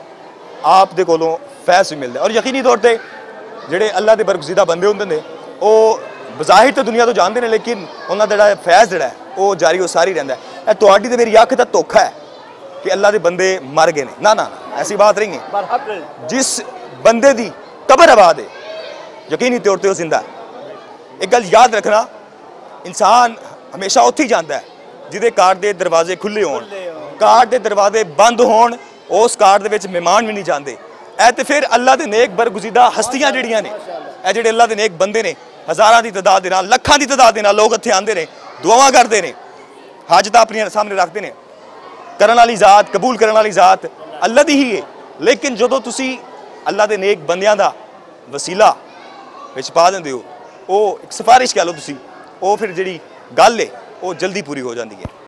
आप दे कोलों फैज़ भी मिलता है। और यकीनी तौर पर ਜਿਹੜੇ ਅੱਲਾ ਦੇ ਬਰਗਜ਼ੀਦਾ ਬੰਦੇ ਹੁੰਦੇ ਨੇ ਉਹ ਬਜ਼ਾਹਿਰ ਤਾਂ ਦੁਨੀਆ ਤੋਂ ਜਾਣਦੇ ਨੇ, ਲੇਕਿਨ ਉਹਨਾਂ ਦਾ ਜਿਹੜਾ ਫੈਜ਼ ਜਿਹੜਾ ਉਹ ਜਾਰੀ ਉਹ ਸਾਰੀ ਰਹਿੰਦਾ ਹੈ। ਇਹ ਤੁਹਾਡੀ ਤੇ ਮੇਰੀ ਅੱਖ ਦਾ ਧੋਖਾ ਹੈ ਕਿ ਅੱਲਾ ਦੇ ਬੰਦੇ ਮਰ ਗਏ ਨੇ। ਨਾ ਨਾ ਨਾ, ਐਸੀ ਬਾਤ ਨਹੀਂ ਹੈ। ਜਿਸ ਬੰਦੇ ਦੀ ਕਬਰ ਆਬਾਦ ਹੈ ਯਕੀਨੀ ਤੌਰ ਤੇ ਉਹ ਜ਼ਿੰਦਾ ਹੈ। ਇੱਕ ਗੱਲ ਯਾਦ ਰੱਖਣਾ, ਇਨਸਾਨ ਹਮੇਸ਼ਾ ਉੱਥੇ ਹੀ ਜਾਂਦਾ ਹੈ ਜਿਹਦੇ ਕਾਰ ਦੇ ਦਰਵਾਜ਼ੇ ਖੁੱਲੇ ਹੋਣ। ਕਾਰ ਦੇ ਦਰਵਾਜ਼ੇ ਬੰਦ ਹੋਣ, ਉਸ ਕਾਰ ਦੇ ਵਿੱਚ ਮਹਿਮਾਨ ਵੀ ਨਹੀਂ ਜਾਂਦੇ। ਇਹ ਤੇ ਫਿਰ ਅੱਲਾ ਦੇ ਨੇਕ ਬਰਗੁਜ਼ੀਦਾ ਹਸਤੀਆਂ ਜਿਹੜੀਆਂ ਨੇ, ਇਹ ਜਿਹੜੇ ਅੱਲਾ ਦੇ ਨੇਕ ਬੰਦੇ ਨੇ, ਹਜ਼ਾਰਾਂ ਦੀ ਤਾਦਾਦ ਦੇ ਨਾਲ, ਲੱਖਾਂ ਦੀ ਤਾਦਾਦ ਦੇ ਨਾਲ ਲੋਕ ਇੱਥੇ ਆਉਂਦੇ ਨੇ, ਦੁਆਵਾਂ ਕਰਦੇ ਨੇ, ਹਾਜਤਾਂ ਆਪਣੀਆਂ ਸਾਹਮਣੇ ਰੱਖਦੇ ਨੇ। ਕਰਨ ਵਾਲੀ ਜ਼ਾਤ, ਕਬੂਲ ਕਰਨ ਵਾਲੀ ਜ਼ਾਤ ਅੱਲਾ ਦੀ ਹੀ ਹੈ, ਲੇਕਿਨ ਜਦੋਂ ਤੁਸੀਂ ਅੱਲਾ ਦੇ ਨੇਕ ਬੰਦਿਆਂ ਦਾ ਵਸੀਲਾ ਵਿੱਚ ਪਾ ਦਿੰਦੇ ਹੋ, ਉਹ ਇੱਕ ਸਿਫਾਰਿਸ਼ ਕਹਿ ਲਓ ਤੁਸੀਂ, ਉਹ ਫਿਰ ਜਿਹੜੀ ਗੱਲ ਹੈ ਉਹ ਜਲਦੀ ਪੂਰੀ ਹੋ ਜਾਂਦੀ ਹੈ।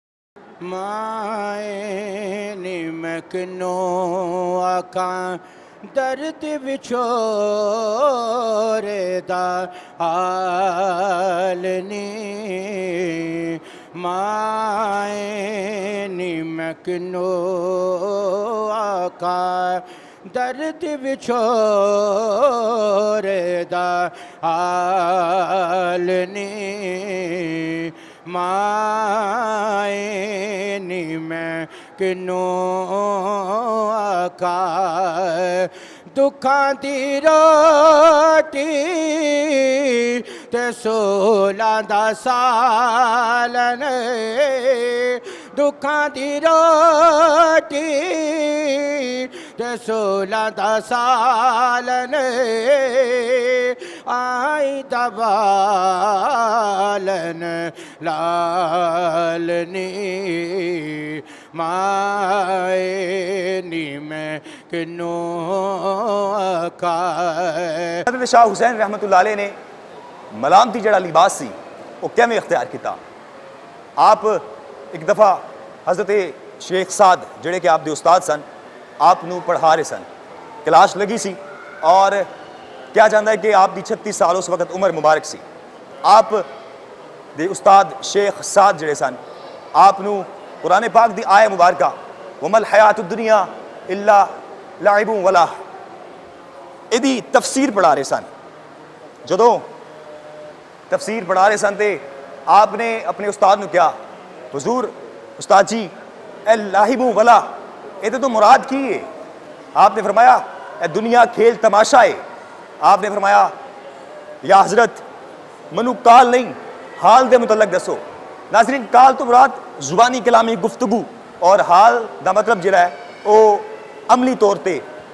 माए निमकनो आका درد وچھوڑے دا حال نہیں مائیں نی مکنو آقا درد وچھوڑے دا حال نہیں مائیں نی مکنو آقا دکھاں دی روٹی تے سولاں دا سالن دکھاں دی روٹی تے سولاں دا سالن آئی دوالن لالنی مائنی میں کنو آکائے حضرت شاہ حسین رحمت اللہ علیہ نے ملامتی جڑا لباس سی وہ کیویں اختیار کیتا. آپ ایک دفعہ حضرت شیخ سعد جڑے کہ آپ دے استاد سن آپ نو پڑھا رہے سن کلاس لگی سی اور کیا جاندا ہے کہ آپ دی 36 سال اس وقت عمر مبارک سی. آپ دے استاد شیخ سعد جڑے سن آپ نو قرآن پاک دی آیہ مبارکہ وَمَا الْحَيَاةُ الدُّنْيَا إِلَّا لَعِبٌ وَلَهْوٌ ایدی تفسیر پڑھا رہے سن. جدوں تفسیر پڑھا رہے سن تے آپ نے اپنے استاد نو کیا حضور استاد جی اے لاہب ولا یہ تو مراد کی ہے؟ آپ نے فرمایا اے دنیا کھیل تماشا ہے. آپ نے فرمایا یا حضرت منو کال نہیں حال دے متعلق دسو. ناظرین کال تو مراد زبانی کلامی گفتگو اور حال دا مطلب جڑا ہے وہ عملی طور تے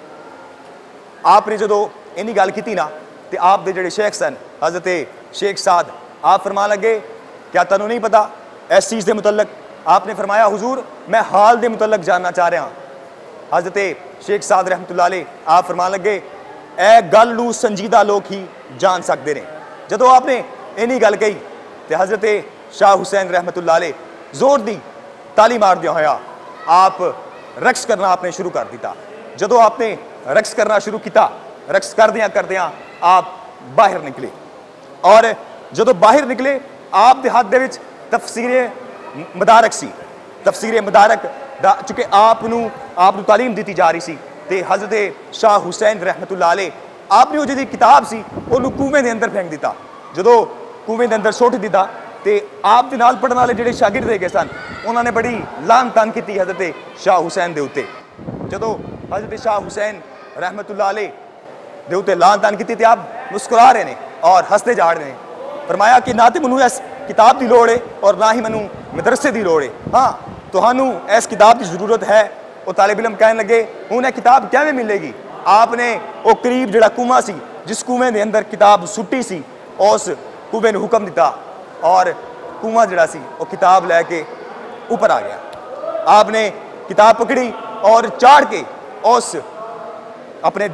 آپ نے جدو اینی گل کیتی نا تے آپ دے جڑے شیخ سن حضرت شیخ سعد آپ فرما لگے کیا تنو نہیں پتا اس چیز دے متعلق؟ آپ نے فرمایا حضور میں حال دے متعلق جاننا چاہ رہا ہوں. حضرت شیخ سعد رحمت اللہ علیہ آپ فرما لگے اے گل نو سنجیدہ لوگ ہی جان سکتے ہیں. جدو آپ نے اینی گل کہی تے حضرت شاہ حسین رحمت اللہ علیہ زور دی تالی مار دیا ہویا آپ رقص کرنا آپ نے شروع کر دیتا. جدو آپ نے رقص کرنا شروع کیتا رقص کردیاں آپ باہر نکلے اور جدو باہر نکلے آپ دے ہاتھ دے وچ تفسیر مدارک سی. تفسیر مدارک دا چونکہ آپ نو تعلیم دیتی جا رہی سی تے حضرت شاہ حسین رحمت اللہ علیہ آپ نے وہ جدی کتاب سی انہوں کنویں دے اندر پھینک دیتا. جدو کنویں دے اندر سٹ دیتا تے آپ دے نال پڑھن والے جڑے شاگرد دے گئے سن انہوں نے بڑی لان تان کیتی حضرت شاہ حسین دے اوتے. جدو حضرت شاہ حسین رحمت اللہ علیہ دے اوتے لان تان کیتی تے آپ مسکرا رہے ہیں اور ہستے جا رہے ہیں. فرمایا کہ نہ تے منو اس کتاب دی لوڑ ہے اور نہ ہی منو مدرسے دی لوڑ ہے. ہاں تہانوں اس کتاب دی ضرورت ہے. وہ طالب علم کہنے لگے انہیں کتاب کیویں ملے گی؟ آپ نے وہ قریب جڑا کنواں سی جس کنویں دے اندر کتاب سٹی سی اس کنویں نے حکم دیتا اور کنواں جڑا سی وہ کتاب لے کے اوپر آ گیا. آپ نے کتاب پکڑی اور چاڑ کے اس اپنے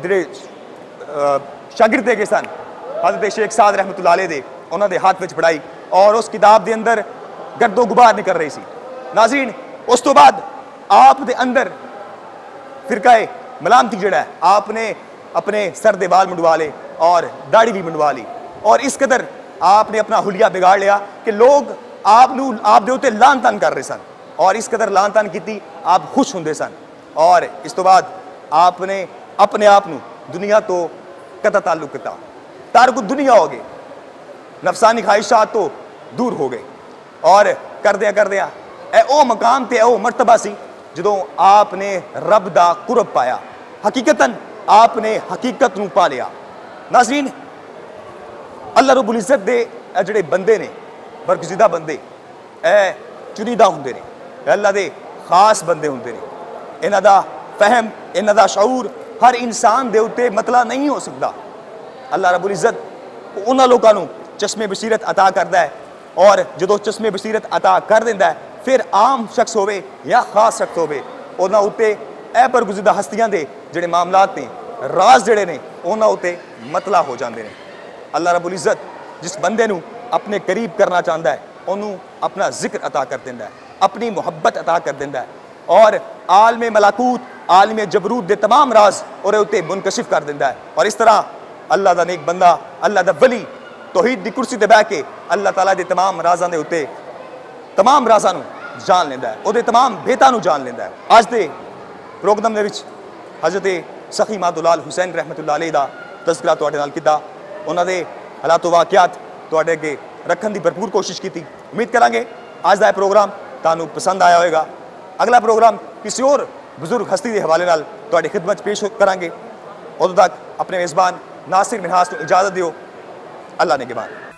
شاگرد دے کے سن حضرت شیخ سعد رحمت اللہ علیہ دے انہوں دے ہاتھ وچ پڑھائی اور اس کتاب دے اندر گرد و غبار نکل رہی سی. ناظرین اس تو بعد آپ دے اندر فرقہ ملامتی جڑا ہے آپ نے اپنے سر دے بال منڈوا لے اور داڑھی بھی منڈوا لی اور اس قدر آپ نے اپنا حلیہ بگاڑ لیا کہ لوگ آپ دے اوتے لان تان کر رہے سن اور اس قدر لان تان کیتی آپ خوش ہوندے سن. اور اس تو بعد آپ نے اپنے آپ نو دنیا تو قطع تعلق کیتا تارک دنیا ہو گئے نفسانی خواہشات تو دور ہو گئے اور کردیا اے او مقام تے او مرتبہ سی جدوں آپ نے رب دا قرب پایا. حقیقتاً آپ نے حقیقت نو پا لیا. ناظرین اللہ رب العزت دے جڑے بندے نے برگزیدہ بندے اے چنیدہ ہوندے نے اللہ دے خاص بندے ہوندے نے. انہاں دا فہم انہاں دا شعور ہر انسان دے اوتے مطلع نہیں ہو سکتا. اللہ رب العزت انہاں لوگاں نو چشمے بصیرت عطا کردا ہے اور جدو چشمے بصیرت عطا کر دیندا ہے پھر عام شخص ہوئے یا خاص شخص ہوئے انہاں اوتے اے برگزیدہ ہستیاں دے جڑے معاملات نے راز جڑے نے انہاں اوتے مطلع ہو جاندے نے. اللہ رب العزت جس بندے نو اپنے قریب کرنا چاہتا ہے انہوں اپنا ذکر عطا کر دیندا ہے اپنی محبت عطا کر دیندا ہے اور عالم ملکوت عالم جبروت دے تمام راز اور اتنے منکشف کر دیتا ہے. اور اس طرح اللہ دا نیک بندہ اللہ دا ولی توحید دی کرسی تے بیٹھ کے اللہ تعالیٰ دے تمام رازاں دے اتنے تمام رازاں نو جان لینا ہے, وہ تمام بھیتاں نو جان لینا ہے. آج دے پروگرام دے وچ حضرت سخی مادولال حسین رحمت اللہ علیہ دا تذکرہ تواڈے نال کیتا, انہاں دے حالات و واقعات تواڈے اگے رکھن دی بھرپور کوشش کی. امید کریں گے آج دا پروگرام تانوں پسند آیا ہوئے گا. اگلا پروگرام کسی اور بزرگ ہستی دے حوالے نال تواڈی خدمت پیش کریں گے. ادو تک اپنے میزبان ناصر منہاس کو اجازت دیو. اللہ نے کے بعد